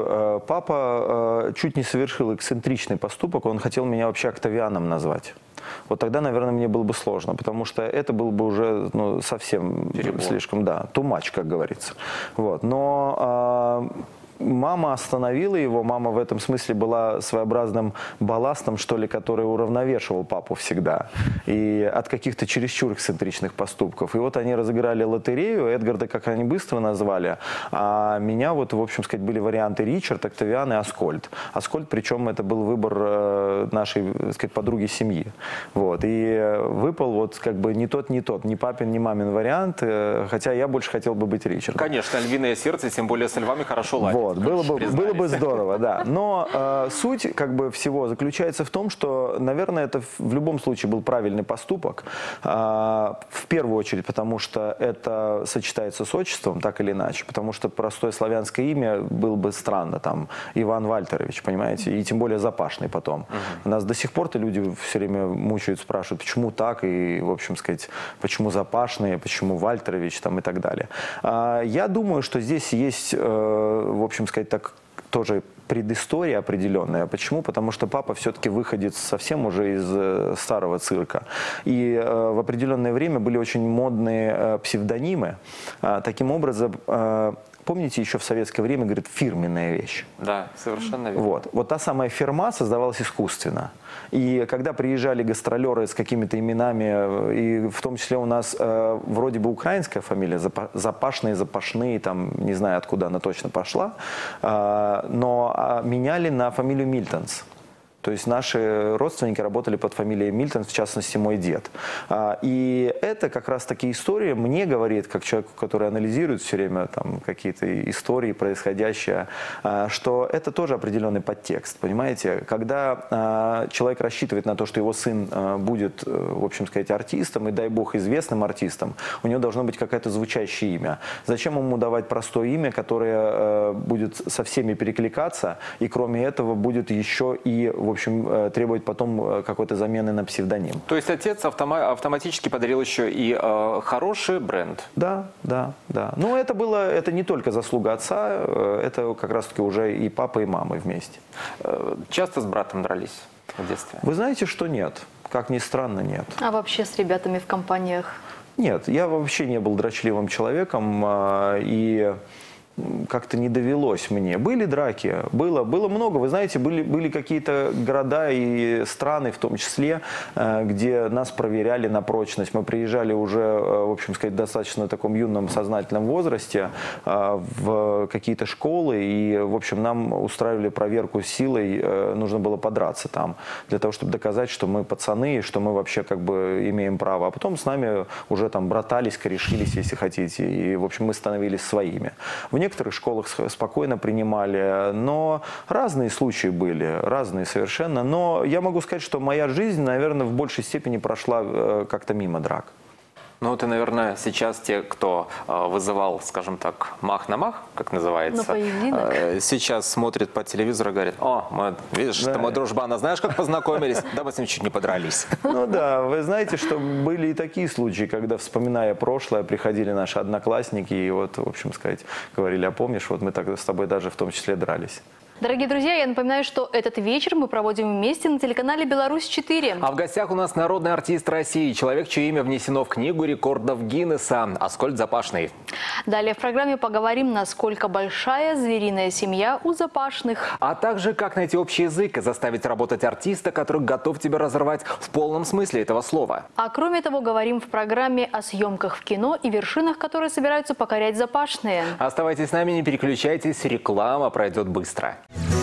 папа чуть не совершил эксцентричный поступок, он хотел меня вообще Октавианом назвать. Вот тогда, наверное, мне было бы сложно, потому что это было бы уже ну, совсем Перебор. слишком, да, too much, как говорится. Вот. Но... Мама остановила его, мама в этом смысле была своеобразным балластом, что ли, который уравновешивал папу всегда. И от каких-то чересчур эксцентричных поступков. И вот они разыграли лотерею, Эдгарда, как они быстро назвали, а меня вот, в общем сказать, были варианты Ричард, Октавиан и Аскольд. Аскольд, причем это был выбор нашей, так сказать, подруги семьи. Вот. И выпал вот как бы не тот, не тот, ни папин, ни мамин вариант, хотя я больше хотел бы быть Ричардом. Конечно, львиное сердце, тем более со львами хорошо ладит. Вот. Было бы, было бы здорово, да. Но э, суть как бы всего заключается в том, что, наверное, это в любом случае был правильный поступок. Э, в первую очередь, потому что это сочетается с отчеством, так или иначе. Потому что простое славянское имя было бы странно, там, Иван Вальтерович, понимаете, и тем более Запашный потом. Uh-huh. Нас до сих пор-то люди все время мучают, спрашивают, почему так, и, в общем сказать, почему Запашный, почему Вальтерович, там, и так далее. Э, я думаю, что здесь есть, э, в общем сказать так, тоже предыстория определенная. Почему? Потому что папа все-таки выходит совсем уже из э, старого цирка. И э, в определенное время были очень модные э, псевдонимы. А, таким образом, э, помните, еще в советское время, говорит, фирменная вещь. Да, совершенно верно. Вот. Вот та самая фирма создавалась искусственно. И когда приезжали гастролеры с какими-то именами, и в том числе у нас э, вроде бы украинская фамилия, Запашные, Запашные, там, не знаю, откуда она точно пошла, э, но э, меняли на фамилию Мильтонс. То есть наши родственники работали под фамилией Мильтон, в частности, мой дед. И это как раз таки история мне говорит, как человеку, который анализирует все время там какие-то истории, происходящее, что это тоже определенный подтекст, понимаете? Когда человек рассчитывает на то, что его сын будет, в общем сказать, артистом, и дай бог известным артистом, у него должно быть какое-то звучащее имя. Зачем ему давать простое имя, которое будет со всеми перекликаться, и кроме этого будет еще и, в общем, требовать потом какой-то замены на псевдоним. То есть отец автома автоматически подарил еще и э, хороший бренд? Да, да, да. Но это было, это не только заслуга отца, это как раз-таки уже и папа, и мама вместе. Часто с братом дрались в детстве? Вы знаете, что нет. Как ни странно, нет. А вообще с ребятами в компаниях? Нет, я вообще не был дрочливым человеком, и как-то не довелось мне. Были драки, было, было много. Вы знаете, были, были какие-то города и страны, в том числе, где нас проверяли на прочность. Мы приезжали уже, в общем сказать, достаточно таком юном сознательном возрасте в какие-то школы, и, в общем, нам устраивали проверку силой. Нужно было подраться там, для того, чтобы доказать, что мы пацаны, и что мы вообще как бы имеем право. А потом с нами уже там братались, корешились, если хотите, и, в общем, мы становились своими. В В некоторых школах спокойно принимали, но разные случаи были, разные совершенно. Но я могу сказать, что моя жизнь, наверное, в большей степени прошла как-то мимо драк. Ну, это, наверное, сейчас те, кто э, вызывал, скажем так, мах на мах, как называется, э, сейчас смотрит по телевизору и говорит: о, мы, видишь, да. Ты мой дружбан, а знаешь, как познакомились? Да, мы с ним чуть не подрались. Ну да, вы знаете, что были и такие случаи, когда, вспоминая прошлое, приходили наши одноклассники и вот, в общем сказать, говорили: а помнишь, вот мы тогда с тобой даже в том числе дрались. Дорогие друзья, я напоминаю, что этот вечер мы проводим вместе на телеканале «Беларусь четыре». А в гостях у нас народный артист России, человек, чье имя внесено в книгу рекордов Гиннесса, Аскольд Запашный. Далее в программе поговорим, насколько большая звериная семья у Запашных. А также, как найти общий язык и заставить работать артиста, который готов тебя разорвать в полном смысле этого слова. А кроме того, говорим в программе о съемках в кино и вершинах, которые собираются покорять Запашные. Оставайтесь с нами, не переключайтесь, реклама пройдет быстро.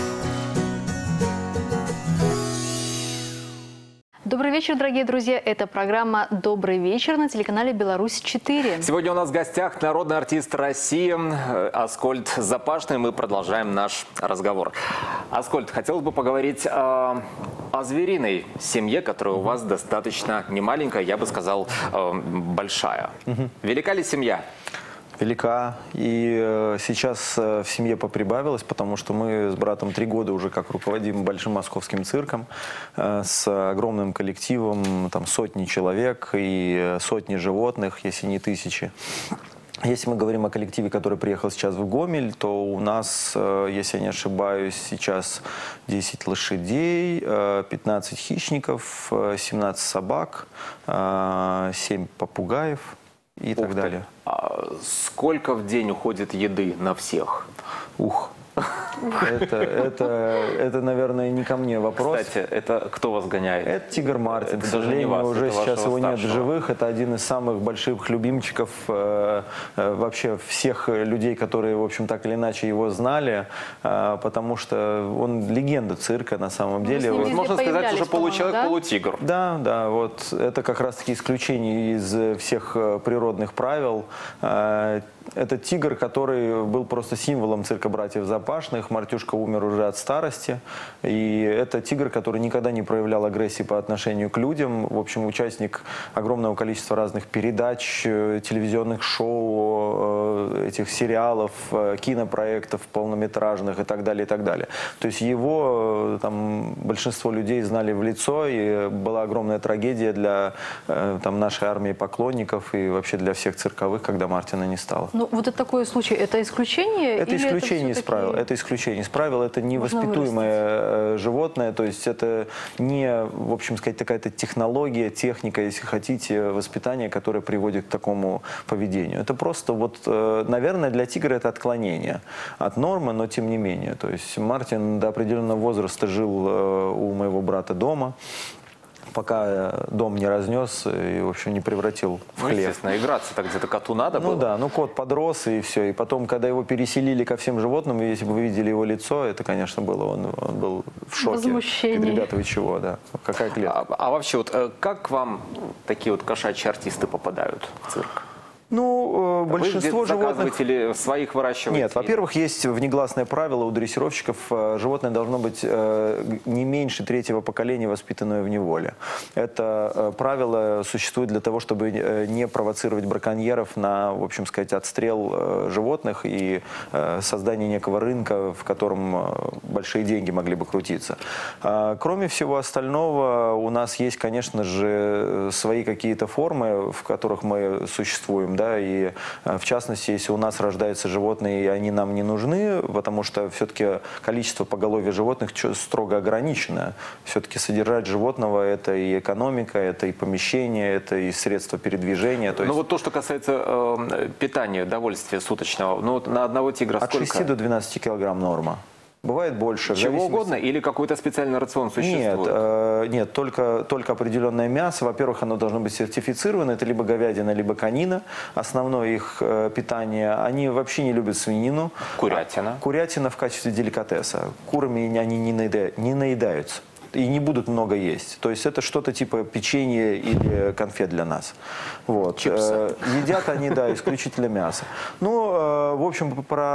Добрый вечер, дорогие друзья. Это программа «Добрый вечер» на телеканале «Беларусь четыре». Сегодня у нас в гостях народный артист России Аскольд Запашный. Мы продолжаем наш разговор. Аскольд, хотелось бы поговорить э, о звериной семье, которая у вас достаточно немаленькая, я бы сказал, э, большая. Угу. Велика ли семья? Велика. И сейчас в семье поприбавилось, потому что мы с братом три года уже как руководим большим московским цирком с огромным коллективом, там сотни человек и сотни животных, если не тысячи. Если мы говорим о коллективе, который приехал сейчас в Гомель, то у нас, если я не ошибаюсь, сейчас десять лошадей, пятнадцать хищников, семнадцать собак, семь попугаев и Ух так ты. далее. А сколько в день уходит еды на всех? Ух. Это, это, это, наверное, не ко мне вопрос. Кстати, это кто вас гоняет? Это Тигр Мартин. Это К сожалению, вас, уже сейчас его старшего. нет в живых. Это один из самых больших любимчиков э, э, вообще всех людей, которые, в общем, так или иначе его знали, э, потому что он легенда цирка на самом деле. Вот, можно сказать, уже получеловек, да? полутигр. Да, да, вот это как раз-таки исключение из всех природных правил. Это тигр, который был просто символом цирка братьев Запашных. Мартюшка умер уже от старости. И это тигр, который никогда не проявлял агрессии по отношению к людям. В общем, участник огромного количества разных передач, телевизионных шоу, этих сериалов, кинопроектов полнометражных и так далее, и так далее. То есть его там большинство людей знали в лицо, и была огромная трагедия для там, нашей армии поклонников и вообще для всех цирковых, когда Мартина не стало. Ну, вот это такой случай, это исключение? Это или исключение это из правил. Это исключение из правил. Это невоспитуемое животное. То есть это не, в общем сказать, какая-то технология, техника, если хотите, воспитание, которое приводит к такому поведению. Это просто вот, наверное, для тигра это отклонение от нормы, но тем не менее. То есть Мартин до определенного возраста жил у моего брата дома. пока дом не разнес и, в общем, не превратил в ну, хлеб. Естественно, играться-то где-то коту надо ну, было. Ну да, ну кот подрос и все. И потом, когда его переселили ко всем животным, если бы вы видели его лицо, это, конечно, было, он, он был в шоке. Возмущение. Ребята, вы чего, да? Какая клетка? А, а вообще, вот как к вам такие вот кошачьи артисты попадают в цирк? Ну, большинство Вы животных... или своих выращиваете? Нет, во-первых, есть внегласное правило у дрессировщиков. Животное должно быть не меньше третьего поколения, воспитанное в неволе. Это правило существует для того, чтобы не провоцировать браконьеров на, в общем сказать, отстрел животных и создание некого рынка, в котором большие деньги могли бы крутиться. Кроме всего остального, у нас есть, конечно же, свои какие-то формы, в которых мы существуем. Да, и в частности, если у нас рождаются животные, и они нам не нужны, потому что все-таки количество поголовья животных строго ограничено. Все-таки содержать животного – это и экономика, это и помещение, это и средства передвижения. То есть... Ну вот то, что касается э, питания, довольствия суточного, ну вот на одного тигра От сколько? шести до двенадцати килограмм норма. Бывает больше. Чего зависимости... угодно или какой-то специальный рацион существует? Нет, э, нет только, только определенное мясо. Во-первых, оно должно быть сертифицировано. Это либо говядина, либо конина. Основное их э, питание. Они вообще не любят свинину. Курятина. А, курятина в качестве деликатеса. Курами они не, наеда... не наедаются. И не будут много есть. То есть это что-то типа печенья или конфет для нас. Вот. Чипсы. Едят они, да, исключительно мясо. Ну, в общем,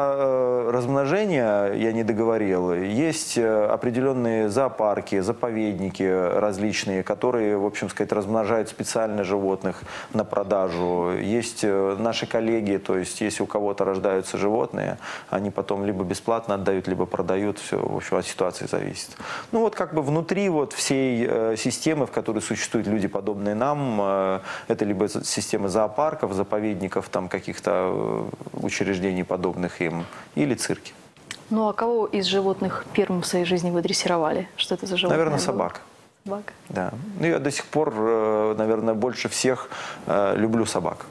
про размножение я не договорил. Есть определенные зоопарки, заповедники различные, которые, в общем сказать, размножают специально животных на продажу. Есть наши коллеги, то есть если у кого-то рождаются животные, они потом либо бесплатно отдают, либо продают. Все, в общем, от ситуации зависит. Ну, вот как бы внутри Внутри вот всей э, системы, в которой существуют люди, подобные нам, э, это либо система зоопарков, заповедников, там каких-то э, учреждений, подобных им, или цирки. Ну а кого из животных первым в своей жизни вы дрессировали? Что это за животное? Наверное, было? собак. Собака? Да. Ну, я до сих пор, э, наверное, больше всех э, люблю собак.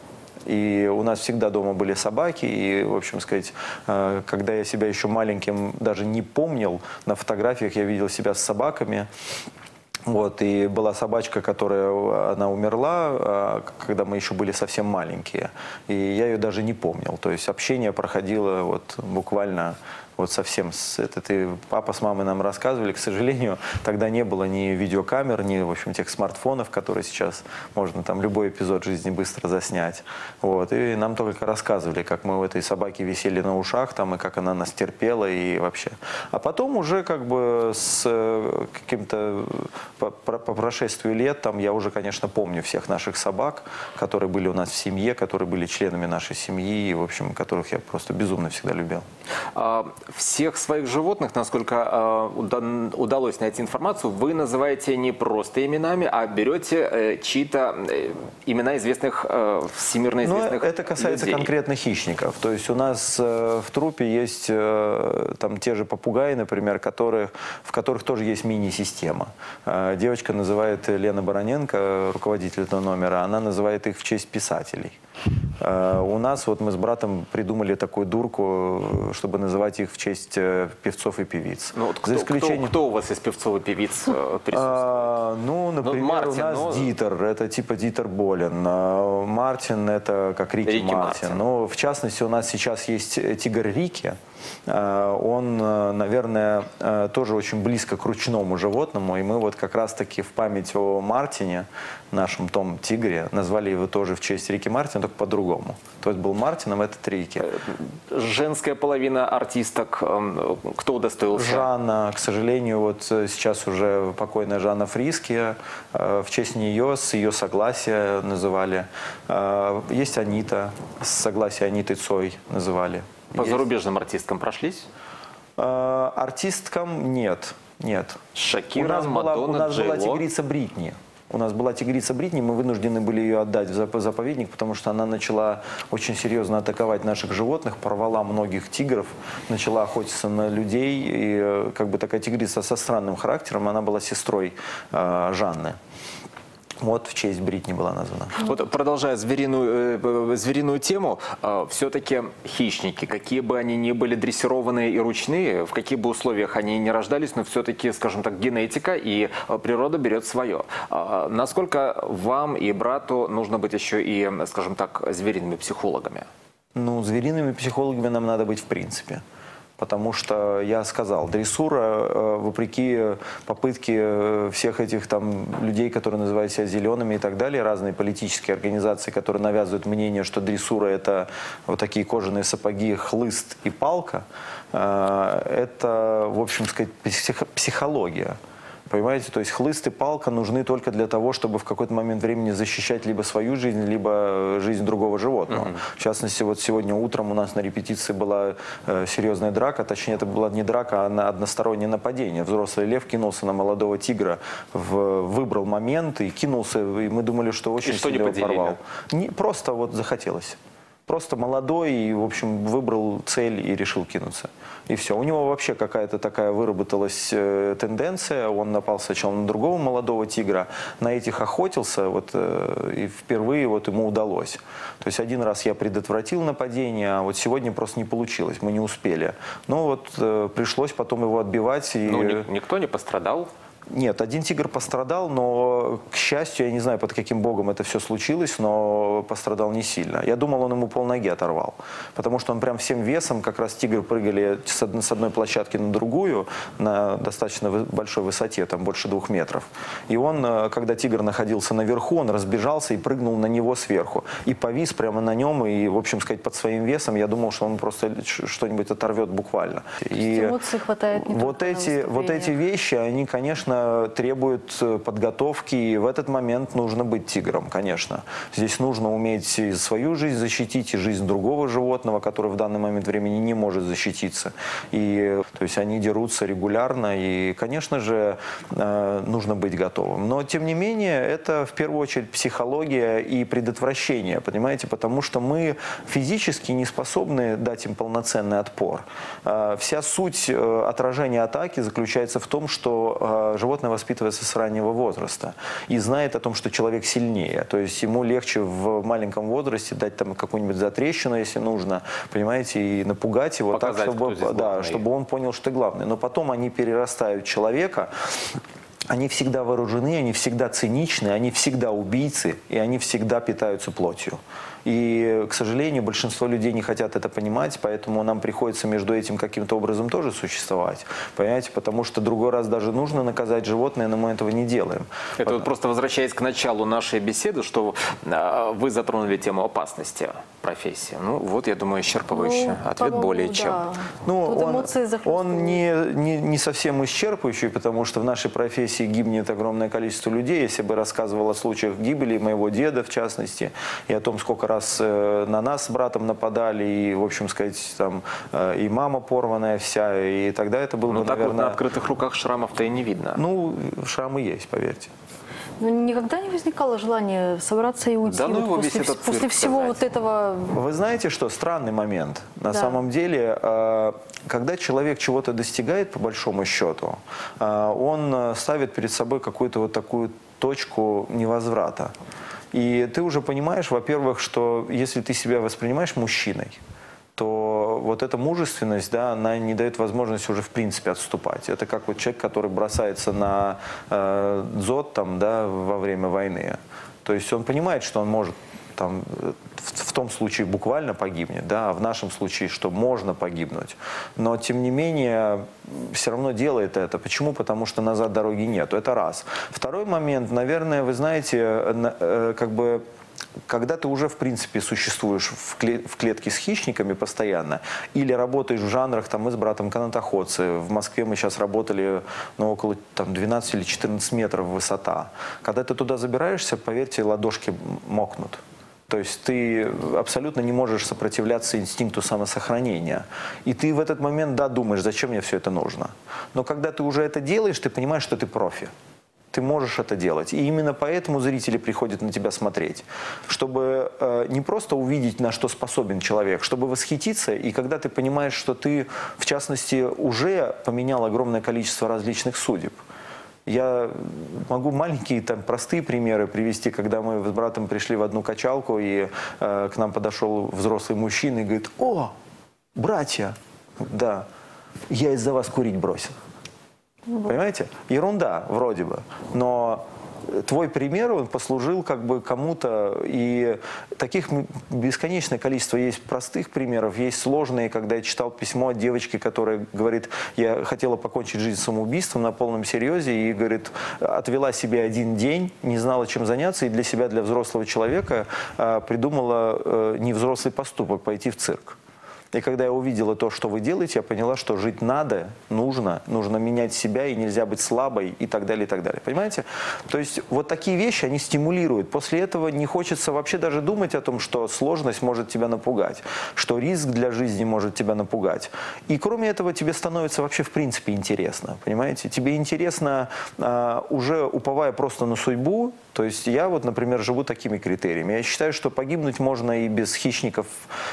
И у нас всегда дома были собаки, и, в общем сказать, когда я себя еще маленьким даже не помнил, на фотографиях я видел себя с собаками. Вот, и была собачка, которая, она умерла, когда мы еще были совсем маленькие. И я ее даже не помнил. То есть общение проходило вот буквально... Вот совсем с этот, и папа с мамой нам рассказывали, к сожалению, тогда не было ни видеокамер, ни, в общем, тех смартфонов, которые сейчас можно там любой эпизод жизни быстро заснять. Вот, и нам только рассказывали, как мы у этой собаки висели на ушах, там, и как она нас терпела, и вообще. А потом уже как бы с каким-то, по, по прошествию лет, там, я уже, конечно, помню всех наших собак, которые были у нас в семье, которые были членами нашей семьи, и, в общем, которых я просто безумно всегда любил. Всех своих животных, насколько э, удалось найти информацию, вы называете не просто именами, а берете э, чьи-то э, имена известных, э, всемирно известных Но это касается людей. конкретно хищников. То есть у нас э, в труппе есть э, там те же попугаи, например, которые, в которых тоже есть мини-система. Э, девочка называет, Лена Бароненко, руководитель этого номера, она называет их в честь писателей. Uh, у нас вот мы с братом придумали такую дурку, чтобы называть их в честь uh, певцов и певиц. Ну, вот кто, исключением... кто, кто у вас из певцов и певиц uh, присутствует? Uh, ну, например, ну, Мартин, у нас но... Дитер, это типа Дитер Болен. Uh, Мартин это как Рики, Рики Мартин. Мартин. Но в частности у нас сейчас есть тигр Рики. Он, наверное, тоже очень близко к ручному животному, и мы вот как раз-таки в память о Мартине, нашем том тигре, назвали его тоже в честь Рики Мартина, только по-другому. То есть был Мартином, это Рики. Женская половина артисток, кто удостоился? Жанна, к сожалению, вот сейчас уже покойная Жанна Фриски, в честь нее, с ее согласия называли. Есть Анита, с согласия Аниты Цой называли. По Есть. зарубежным артисткам прошлись? Э, артисткам нет, нет. Шакира, у нас Мадонна, была, у нас Джей была Ло. тигрица Бритни. У нас была тигрица Бритни, мы вынуждены были ее отдать в заповедник, потому что она начала очень серьезно атаковать наших животных, порвала многих тигров, начала охотиться на людей. И как бы такая тигрица со странным характером, она была сестрой э, Жанны. Вот в честь Бритни была названа. Вот продолжая звериную, э, звериную тему, э, все-таки хищники, какие бы они ни были дрессированные и ручные, в каких бы условиях они ни рождались, но все-таки, скажем так, генетика и природа берет свое. Э, насколько вам и брату нужно быть еще и, скажем так, звериными психологами? Ну, звериными психологами нам надо быть в принципе. Потому что, я сказал, дрессура, вопреки попытке всех этих там людей, которые называют себя зелеными и так далее, разные политические организации, которые навязывают мнение, что дрессура – это вот такие кожаные сапоги, хлыст и палка, это, в общем сказать, психология. Понимаете, то есть хлыст и палка нужны только для того, чтобы в какой-то момент времени защищать либо свою жизнь, либо жизнь другого животного. Mm-hmm. В частности, вот сегодня утром у нас на репетиции была э, серьезная драка, точнее это была не драка, а на одностороннее нападение. Взрослый лев кинулся на молодого тигра, в, выбрал момент и кинулся, и мы думали, что очень сильно его порвал. Не, просто вот захотелось. Просто молодой и, в общем, выбрал цель и решил кинуться. И все. У него вообще какая-то такая выработалась э, тенденция. Он напал сначала на другого молодого тигра, на этих охотился, вот, э, и впервые вот ему удалось. То есть один раз я предотвратил нападение, а вот сегодня просто не получилось, мы не успели. Но вот э, пришлось потом его отбивать. И... Ну, никто не пострадал? Нет, один тигр пострадал, но, к счастью, я не знаю, под каким богом это все случилось, но пострадал не сильно. Я думал, он ему полноги оторвал, потому что он прям всем весом, как раз тигры прыгали с одной, с одной площадки на другую, на достаточно большой высоте, там больше двух метров. И он, когда тигр находился наверху, он разбежался и прыгнул на него сверху. И повис прямо на нем, и, в общем сказать, под своим весом, я думал, что он просто что-нибудь оторвет буквально. И эмоций хватает не вот эти, вот эти вещи, они, конечно, требует подготовки, и в этот момент нужно быть тигром, конечно. Здесь нужно уметь и свою жизнь защитить, и жизнь другого животного, который в данный момент времени не может защититься. И, то есть они дерутся регулярно, и, конечно же, нужно быть готовым. Но, тем не менее, это в первую очередь психология и предотвращение, понимаете, потому что мы физически не способны дать им полноценный отпор. Вся суть отражения атаки заключается в том, что животное Животное воспитывается с раннего возраста и знает о том, что человек сильнее. То есть ему легче в маленьком возрасте дать там какую-нибудь затрещину, если нужно, понимаете, и напугать его. Показать, так, чтобы, да, чтобы он понял, что ты главный. Но потом они перерастают человека. Они всегда вооружены, они всегда циничны, они всегда убийцы, и они всегда питаются плотью. И, к сожалению, большинство людей не хотят это понимать, поэтому нам приходится между этим каким-то образом тоже существовать. Понимаете, потому что другой раз даже нужно наказать животное, но мы этого не делаем. Это Потому... вот просто возвращаясь к началу нашей беседы, что э, вы затронули тему опасности профессии. Ну, вот, я думаю, исчерпывающий ну, ответ более да. чем. Ну, он, он не, не, не совсем исчерпывающий, потому что в нашей профессии гибнет огромное количество людей. Если бы рассказывал о случаях гибели моего деда, в частности, и о том, сколько раз на нас с братом нападали, и, в общем сказать, там, и мама порванная вся, и тогда это было Но бы, так наверное... вот на открытых руках шрамов-то и не видно. Ну, шрамы есть, поверьте. Но никогда не возникало желания собраться и уйти да, ну, вот после, после всего сказать. вот этого? Вы знаете что? Странный момент. На да. самом деле, когда человек чего-то достигает, по большому счету, он ставит перед собой какую-то вот такую точку невозврата. И ты уже понимаешь, во-первых, что если ты себя воспринимаешь мужчиной, то вот эта мужественность, да, она не дает возможности уже в принципе отступать. Это как вот человек, который бросается на э, дзот там, да, во время войны. То есть он понимает, что он может там, в, в том случае буквально погибнет, да, а в нашем случае, что можно погибнуть. Но тем не менее все равно делает это. Почему? Потому что назад дороги нету. Это раз. Второй момент, наверное, вы знаете, э, как бы... Когда ты уже, в принципе, существуешь в клетке с хищниками постоянно, или работаешь в жанрах, там, мы с братом канатоходцы, в Москве мы сейчас работали, ну, около там, двенадцати или четырнадцати метров высота. Когда ты туда забираешься, поверьте, ладошки мокнут. То есть ты абсолютно не можешь сопротивляться инстинкту самосохранения. И ты в этот момент, да, думаешь, зачем мне все это нужно. Но когда ты уже это делаешь, ты понимаешь, что ты профи. Ты можешь это делать. И именно поэтому зрители приходят на тебя смотреть. Чтобы э, не просто увидеть, на что способен человек, чтобы восхититься. И когда ты понимаешь, что ты, в частности, уже поменял огромное количество различных судеб. Я могу маленькие, там, простые примеры привести, когда мы с братом пришли в одну качалку, и э, к нам подошел взрослый мужчина и говорит: «О, братья, да, я из-за вас курить бросил». Понимаете? Ерунда вроде бы, но твой пример, он послужил как бы кому-то, и таких бесконечное количество. Есть простых примеров, есть сложные, когда я читал письмо от девочки, которая говорит: я хотела покончить жизнь самоубийством на полном серьезе, и, говорит, отвела себе один день, не знала, чем заняться, и для себя, для взрослого человека придумала невзрослый поступок — пойти в цирк. И когда я увидела то, что вы делаете, я поняла, что жить надо, нужно, нужно менять себя, и нельзя быть слабой, и так далее, и так далее. Понимаете? То есть вот такие вещи, они стимулируют. После этого не хочется вообще даже думать о том, что сложность может тебя напугать, что риск для жизни может тебя напугать. И кроме этого тебе становится вообще в принципе интересно. Понимаете? Тебе интересно, а, уже уповая просто на судьбу. То есть я вот, например, живу такими критериями. Я считаю, что погибнуть можно и без хищников,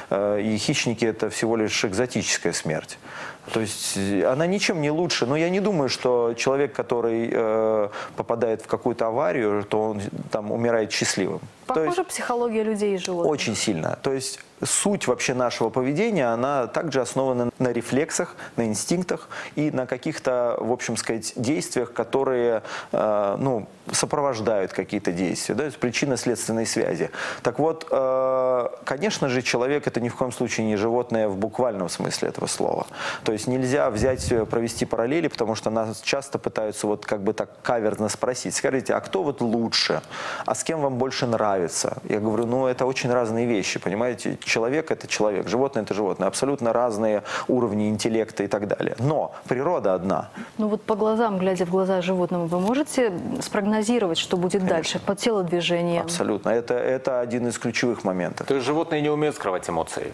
и хищники — это всего лишь экзотическая смерть. То есть она ничем не лучше. Но я не думаю, что человек, который э, попадает в какую-то аварию, то он там умирает счастливым. Похоже, психология людей и животных. Очень сильно. То есть суть вообще нашего поведения, она также основана на рефлексах, на инстинктах и на каких-то, в общем сказать, действиях, которые э, ну, сопровождают какие-то действия, да, причинно-следственной связи. Так вот, э, конечно же, человек — это ни в коем случае не животное в буквальном смысле этого слова. То есть нельзя взять, провести параллели, потому что нас часто пытаются вот как бы так каверзно спросить: скажите, а кто вот лучше? А с кем вам больше нравится? Я говорю, ну это очень разные вещи, понимаете? Человек — это человек, животное — это животное. Абсолютно разные уровни интеллекта и так далее. Но природа одна. Ну вот по глазам, глядя в глаза животному, вы можете спрогнозировать, что будет Конечно. Дальше по телодвижениям? Абсолютно. Это, это один из ключевых моментов. То есть животные не умеют скрывать эмоции?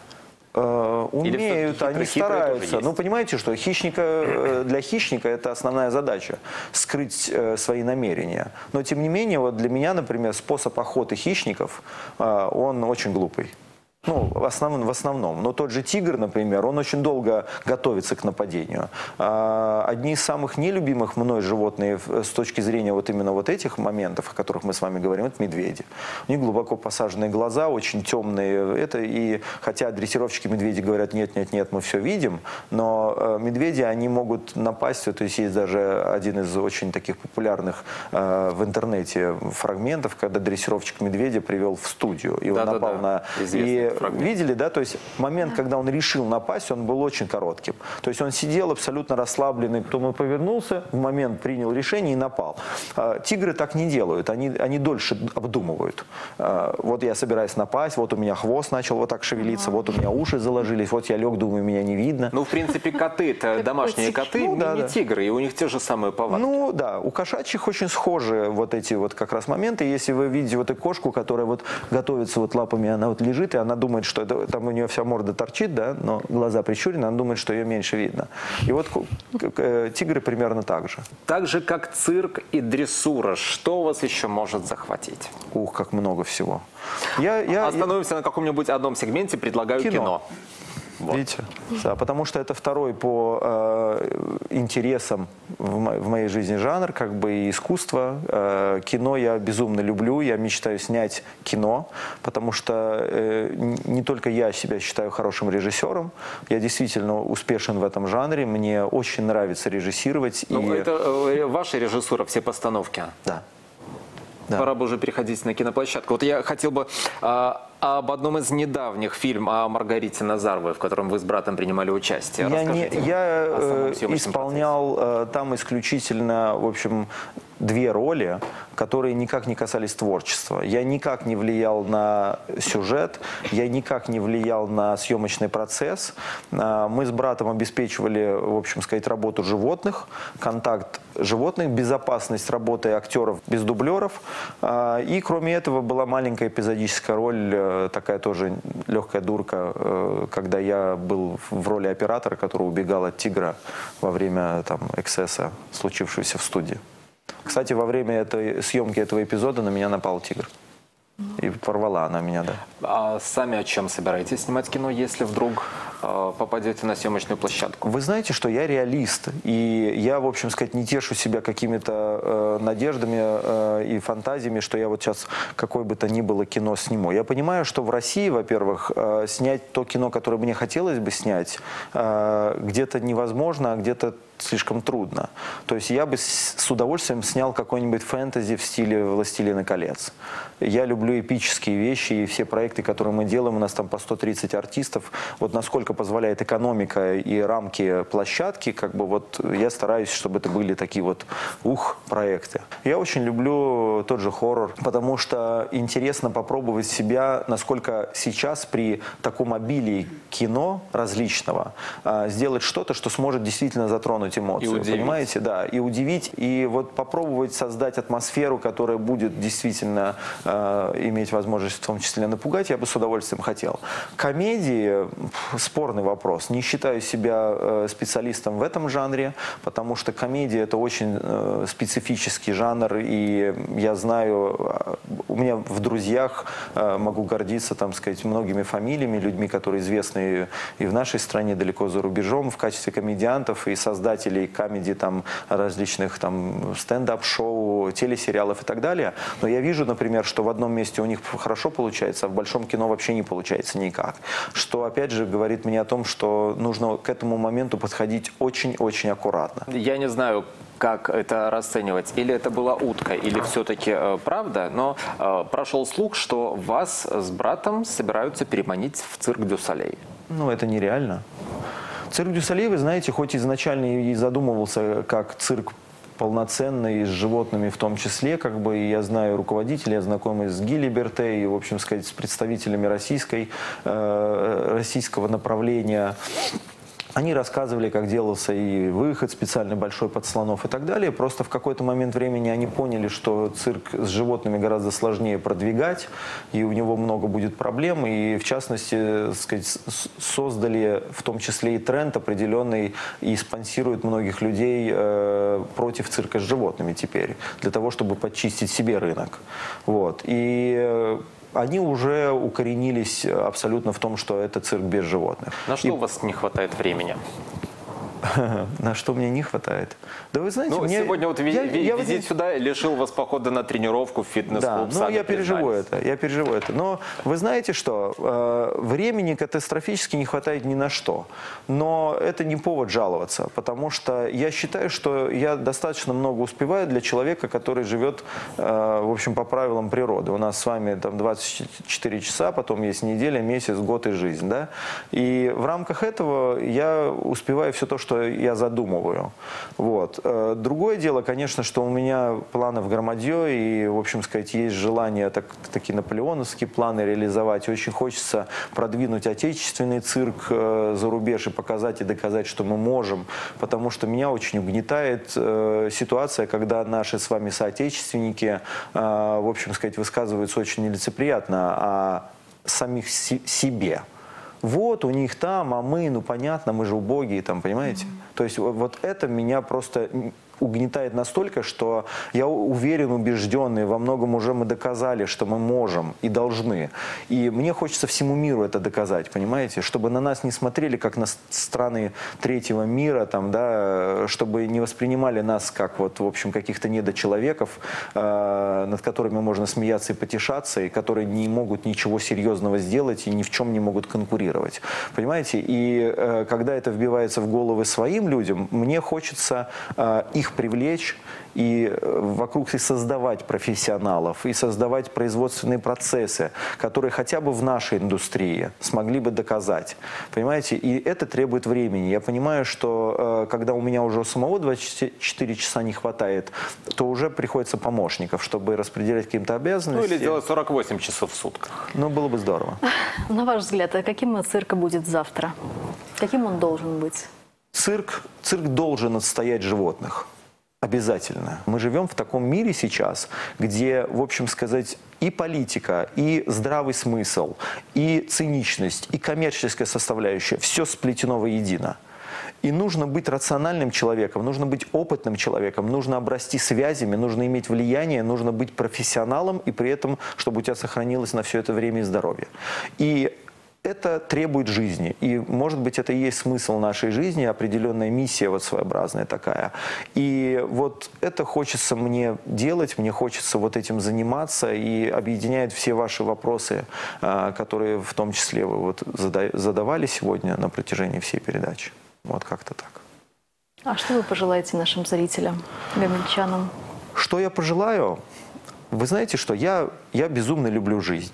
Uh, умеют, хитрые, они стараются. Ну, понимаете, что хищника, для хищника это основная задача — скрыть э, свои намерения. Но, тем не менее, вот для меня, например, способ охоты хищников, э, он очень глупый. Ну, в основном, в основном. Но тот же тигр, например, он очень долго готовится к нападению. Одни из самых нелюбимых мной животных с точки зрения вот именно вот этих моментов, о которых мы с вами говорим, это медведи. У них глубоко посаженные глаза, очень темные. Это и, хотя дрессировщики медведей говорят: нет, нет, нет, мы все видим, но медведи, они могут напасть. То есть есть даже один из очень таких популярных в интернете фрагментов, когда дрессировщик медведя привел в студию, и он да, напал да, да. на... И Фрагмент. Видели, да? То есть момент, когда он решил напасть, он был очень коротким. То есть он сидел абсолютно расслабленный, потом он повернулся, в момент принял решение и напал. Тигры так не делают, они, они дольше обдумывают. Вот я собираюсь напасть, вот у меня хвост начал вот так шевелиться, вот у меня уши заложились, вот я лег, думаю, меня не видно. Ну, в принципе, коты, это домашние коты, ну, да, не да. тигры, и у них те же самые повадки. Ну, да, у кошачьих очень схожи вот эти вот как раз моменты. Если вы видите вот эту кошку, которая вот готовится вот лапами, она вот лежит, и она думает, что это, там у нее вся морда торчит, да, но глаза прищурены, она думает, что ее меньше видно. И вот э, тигры примерно так же. Так же, как цирк и дрессура, что вас еще может захватить? Ух, как много всего. Я, я, Остановимся я... на каком-нибудь одном сегменте, предлагаю кино. кино. Вот. Видите? Да, потому что это второй по э, интересам в, мо в моей жизни жанр, как бы и искусство. Э, кино я безумно люблю, я мечтаю снять кино, потому что э, не только я себя считаю хорошим режиссером, я действительно успешен в этом жанре, мне очень нравится режиссировать. Ну, и... Это э, ваша режиссура, все постановки? Да. Да. Пора бы уже переходить на киноплощадку. Вот я хотел бы а, об одном из недавних фильмов о Маргарите Назаровой, в котором вы с братом принимали участие. Я, не, я э, исполнял э, там исключительно, в общем, две роли, которые никак не касались творчества. Я никак не влиял на сюжет, я никак не влиял на съемочный процесс. Мы с братом обеспечивали, в общем сказать, работу животных, контакт животных, безопасность работы актеров без дублеров. И кроме этого была маленькая эпизодическая роль, такая тоже легкая дурка, когда я был в роли оператора, который убегал от тигра во время там эксцесса, случившегося в студии. Кстати, во время этой съемки этого эпизода на меня напал тигр. И порвала она меня, да. А сами о чем собираетесь снимать кино, если вдруг э, попадете на съемочную площадку? Вы знаете, что я реалист, и я, в общем сказать, не тешу себя какими-то э, надеждами э, и фантазиями, что я вот сейчас какое бы то ни было кино сниму. Я понимаю, что в России, во-первых, э, снять то кино, которое мне хотелось бы снять, э, где-то невозможно, а где-то слишком трудно. То есть я бы с удовольствием снял какой-нибудь фэнтези в стиле «Властелина колец». Я люблю эпические вещи, и все проекты, которые мы делаем, у нас там по сто тридцать артистов. Вот насколько позволяет экономика и рамки площадки, как бы вот я стараюсь, чтобы это были такие вот ух проекты. Я очень люблю тот же хоррор, потому что интересно попробовать себя, насколько сейчас при таком обилии кино различного сделать что-то, что сможет действительно затронуть эмоцию, понимаете, да, и удивить, и вот попробовать создать атмосферу, которая будет действительно э, иметь возможность в том числе напугать, я бы с удовольствием хотел. Комедии – спорный вопрос. Не считаю себя э, специалистом в этом жанре, потому что комедия – это очень э, специфический жанр, и я знаю, э, у меня в друзьях э, могу гордиться, там сказать, многими фамилиями, людьми, которые известны и в нашей стране, далеко за рубежом, в качестве комедиантов и создателей комедий, там, различных там, стендап-шоу, телесериалов и так далее. Но я вижу, например, что в одном месте у них хорошо получается, а в большом кино вообще не получается никак. Что, опять же, говорит мне о том, что нужно к этому моменту подходить очень-очень аккуратно. Я не знаю, как это расценивать. Или это была утка, или все-таки э, правда. Но э, прошел слух, что вас с братом собираются переманить в цирк дю Солей. Ну, это нереально. Цирк дю Солей, вы знаете, хоть изначально и задумывался как цирк полноценный, с животными в том числе, как бы, и я знаю руководителей, я знакомый с Ги Либерте и, в общем сказать, с представителями российской, э, российского направления. Они рассказывали, как делался и выход специально большой под слонов и так далее. Просто в какой-то момент времени они поняли, что цирк с животными гораздо сложнее продвигать, и у него много будет проблем. И, в частности, сказать, создали в том числе и тренд определенный, и спонсируют многих людей э, против цирка с животными теперь, для того, чтобы подчистить себе рынок. Вот. И э, они уже укоренились абсолютно в том, что это цирк без животных. На что И... у вас не хватает времени? На что мне не хватает? Да вы знаете, ну, мне... сегодня вот я, ви я, визит я... сюда лишил вас похода на тренировку в фитнес-клуб. Да, ну я переживу это, я переживу это. Но вы знаете что, э, времени катастрофически не хватает ни на что. Но это не повод жаловаться, потому что я считаю, что я достаточно много успеваю для человека, который живет, э, в общем, по правилам природы. У нас с вами там двадцать четыре часа, потом есть неделя, месяц, год и жизнь, да. И в рамках этого я успеваю все то, что я задумываю. Вот. Другое дело, конечно, что у меня планы в громадье, и, в общем сказать, есть желание так, такие наполеоновские планы реализовать. Очень хочется продвинуть отечественный цирк э, за рубеж и показать и доказать, что мы можем, потому что меня очень угнетает э, ситуация, когда наши с вами соотечественники, э, в общем сказать, высказываются очень нелицеприятно о самих си себе. Вот у них там, а мы, ну понятно, мы же убогие, там, понимаете? Mm-hmm. То есть вот это меня просто угнетает настолько, что я уверен, убежденный, во многом уже мы доказали, что мы можем и должны. И мне хочется всему миру это доказать, понимаете? Чтобы на нас не смотрели, как на страны третьего мира, там, да, чтобы не воспринимали нас как вот, в общем, каких-то недочеловеков, э, над которыми можно смеяться и потешаться, и которые не могут ничего серьезного сделать и ни в чем не могут конкурировать. Понимаете? И э, когда это вбивается в головы своим людям, мне хочется э, их привлечь и вокруг и создавать профессионалов, и создавать производственные процессы, которые хотя бы в нашей индустрии смогли бы доказать. Понимаете? И это требует времени. Я понимаю, что когда у меня уже у самого двадцать четыре часа не хватает, то уже приходится помощников, чтобы распределять какие-то обязанности. Ну или делать сорок восемь часов в сутках. Ну, было бы здорово. На ваш взгляд, а каким цирк будет завтра? Каким он должен быть? Цирк, цирк должен отстоять животных. Обязательно. Мы живем в таком мире сейчас, где, в общем сказать, и политика, и здравый смысл, и циничность, и коммерческая составляющая, все сплетено воедино. И нужно быть рациональным человеком, нужно быть опытным человеком, нужно обрасти связями, нужно иметь влияние, нужно быть профессионалом, и при этом, чтобы у тебя сохранилось на все это время и здоровье. И это требует жизни. И, может быть, это и есть смысл нашей жизни, определенная миссия вот своеобразная такая. И вот это хочется мне делать, мне хочется вот этим заниматься, и объединяет все ваши вопросы, которые в том числе вы вот задавали сегодня на протяжении всей передачи. Вот как-то так. А что вы пожелаете нашим зрителям, гомельчанам? Что я пожелаю? Вы знаете что? Я, я безумно люблю жизнь.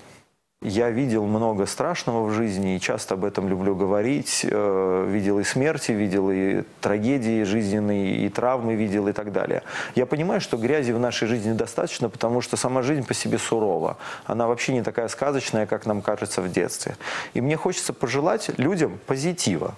Я видел много страшного в жизни и часто об этом люблю говорить. Э, видел и смерти, видел и трагедии жизненные, и травмы видел и так далее. Я понимаю, что грязи в нашей жизни достаточно, потому что сама жизнь по себе сурова. Она вообще не такая сказочная, как нам кажется в детстве. И мне хочется пожелать людям позитива.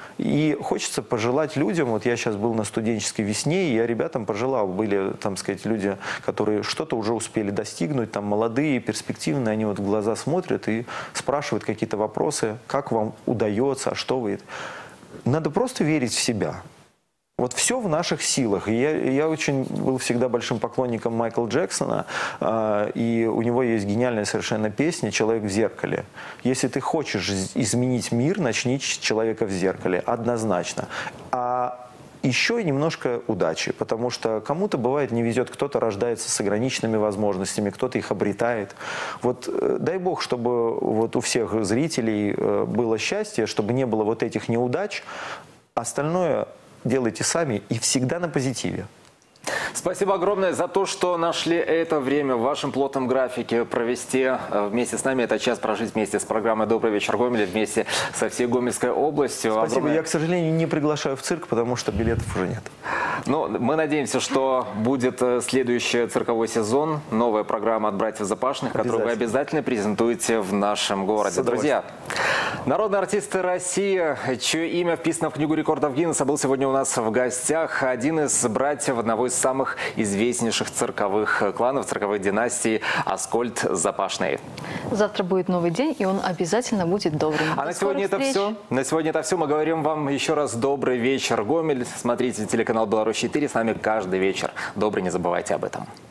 И хочется пожелать людям, вот я сейчас был на студенческой весне, и я ребятам пожелал, были, там сказать, люди, которые что-то уже успели достигнуть, там молодые, перспективные, они вот в глаза смотрят и спрашивают какие-то вопросы, как вам удается, а что вы... Надо просто верить в себя. Вот все в наших силах. И я, я очень был всегда большим поклонником Майкла Джексона, э, и у него есть гениальная совершенно песня «Человек в зеркале». Если ты хочешь изменить мир, начни с человека в зеркале, однозначно. А еще немножко удачи, потому что кому-то бывает не везет, кто-то рождается с ограниченными возможностями, кто-то их обретает. Вот э, дай бог, чтобы вот у всех зрителей э, было счастье, чтобы не было вот этих неудач, остальное делайте сами и всегда на позитиве. Спасибо огромное за то, что нашли это время в вашем плотном графике провести вместе с нами этот час, прожить вместе с программой «Добрый вечер, Гомель», вместе со всей Гомельской областью. Спасибо. Огромное... Я, к сожалению, не приглашаю в цирк, потому что билетов уже нет. Но мы надеемся, что будет следующий цирковой сезон, новая программа от братьев Запашных, которую вы обязательно презентуете в нашем городе. Друзья, народный артист России, чье имя вписано в книгу рекордов Гиннесса, был сегодня у нас в гостях. Один из братьев одного из самых известнейших цирковых кланов, цирковых династий Аскольд Запашный. Завтра будет новый день, и он обязательно будет добрым. А на сегодня это все. На сегодня это все. Мы говорим вам еще раз добрый вечер, Гомель. Смотрите телеканал «Беларусь четыре». С нами каждый вечер. Добрый, не забывайте об этом.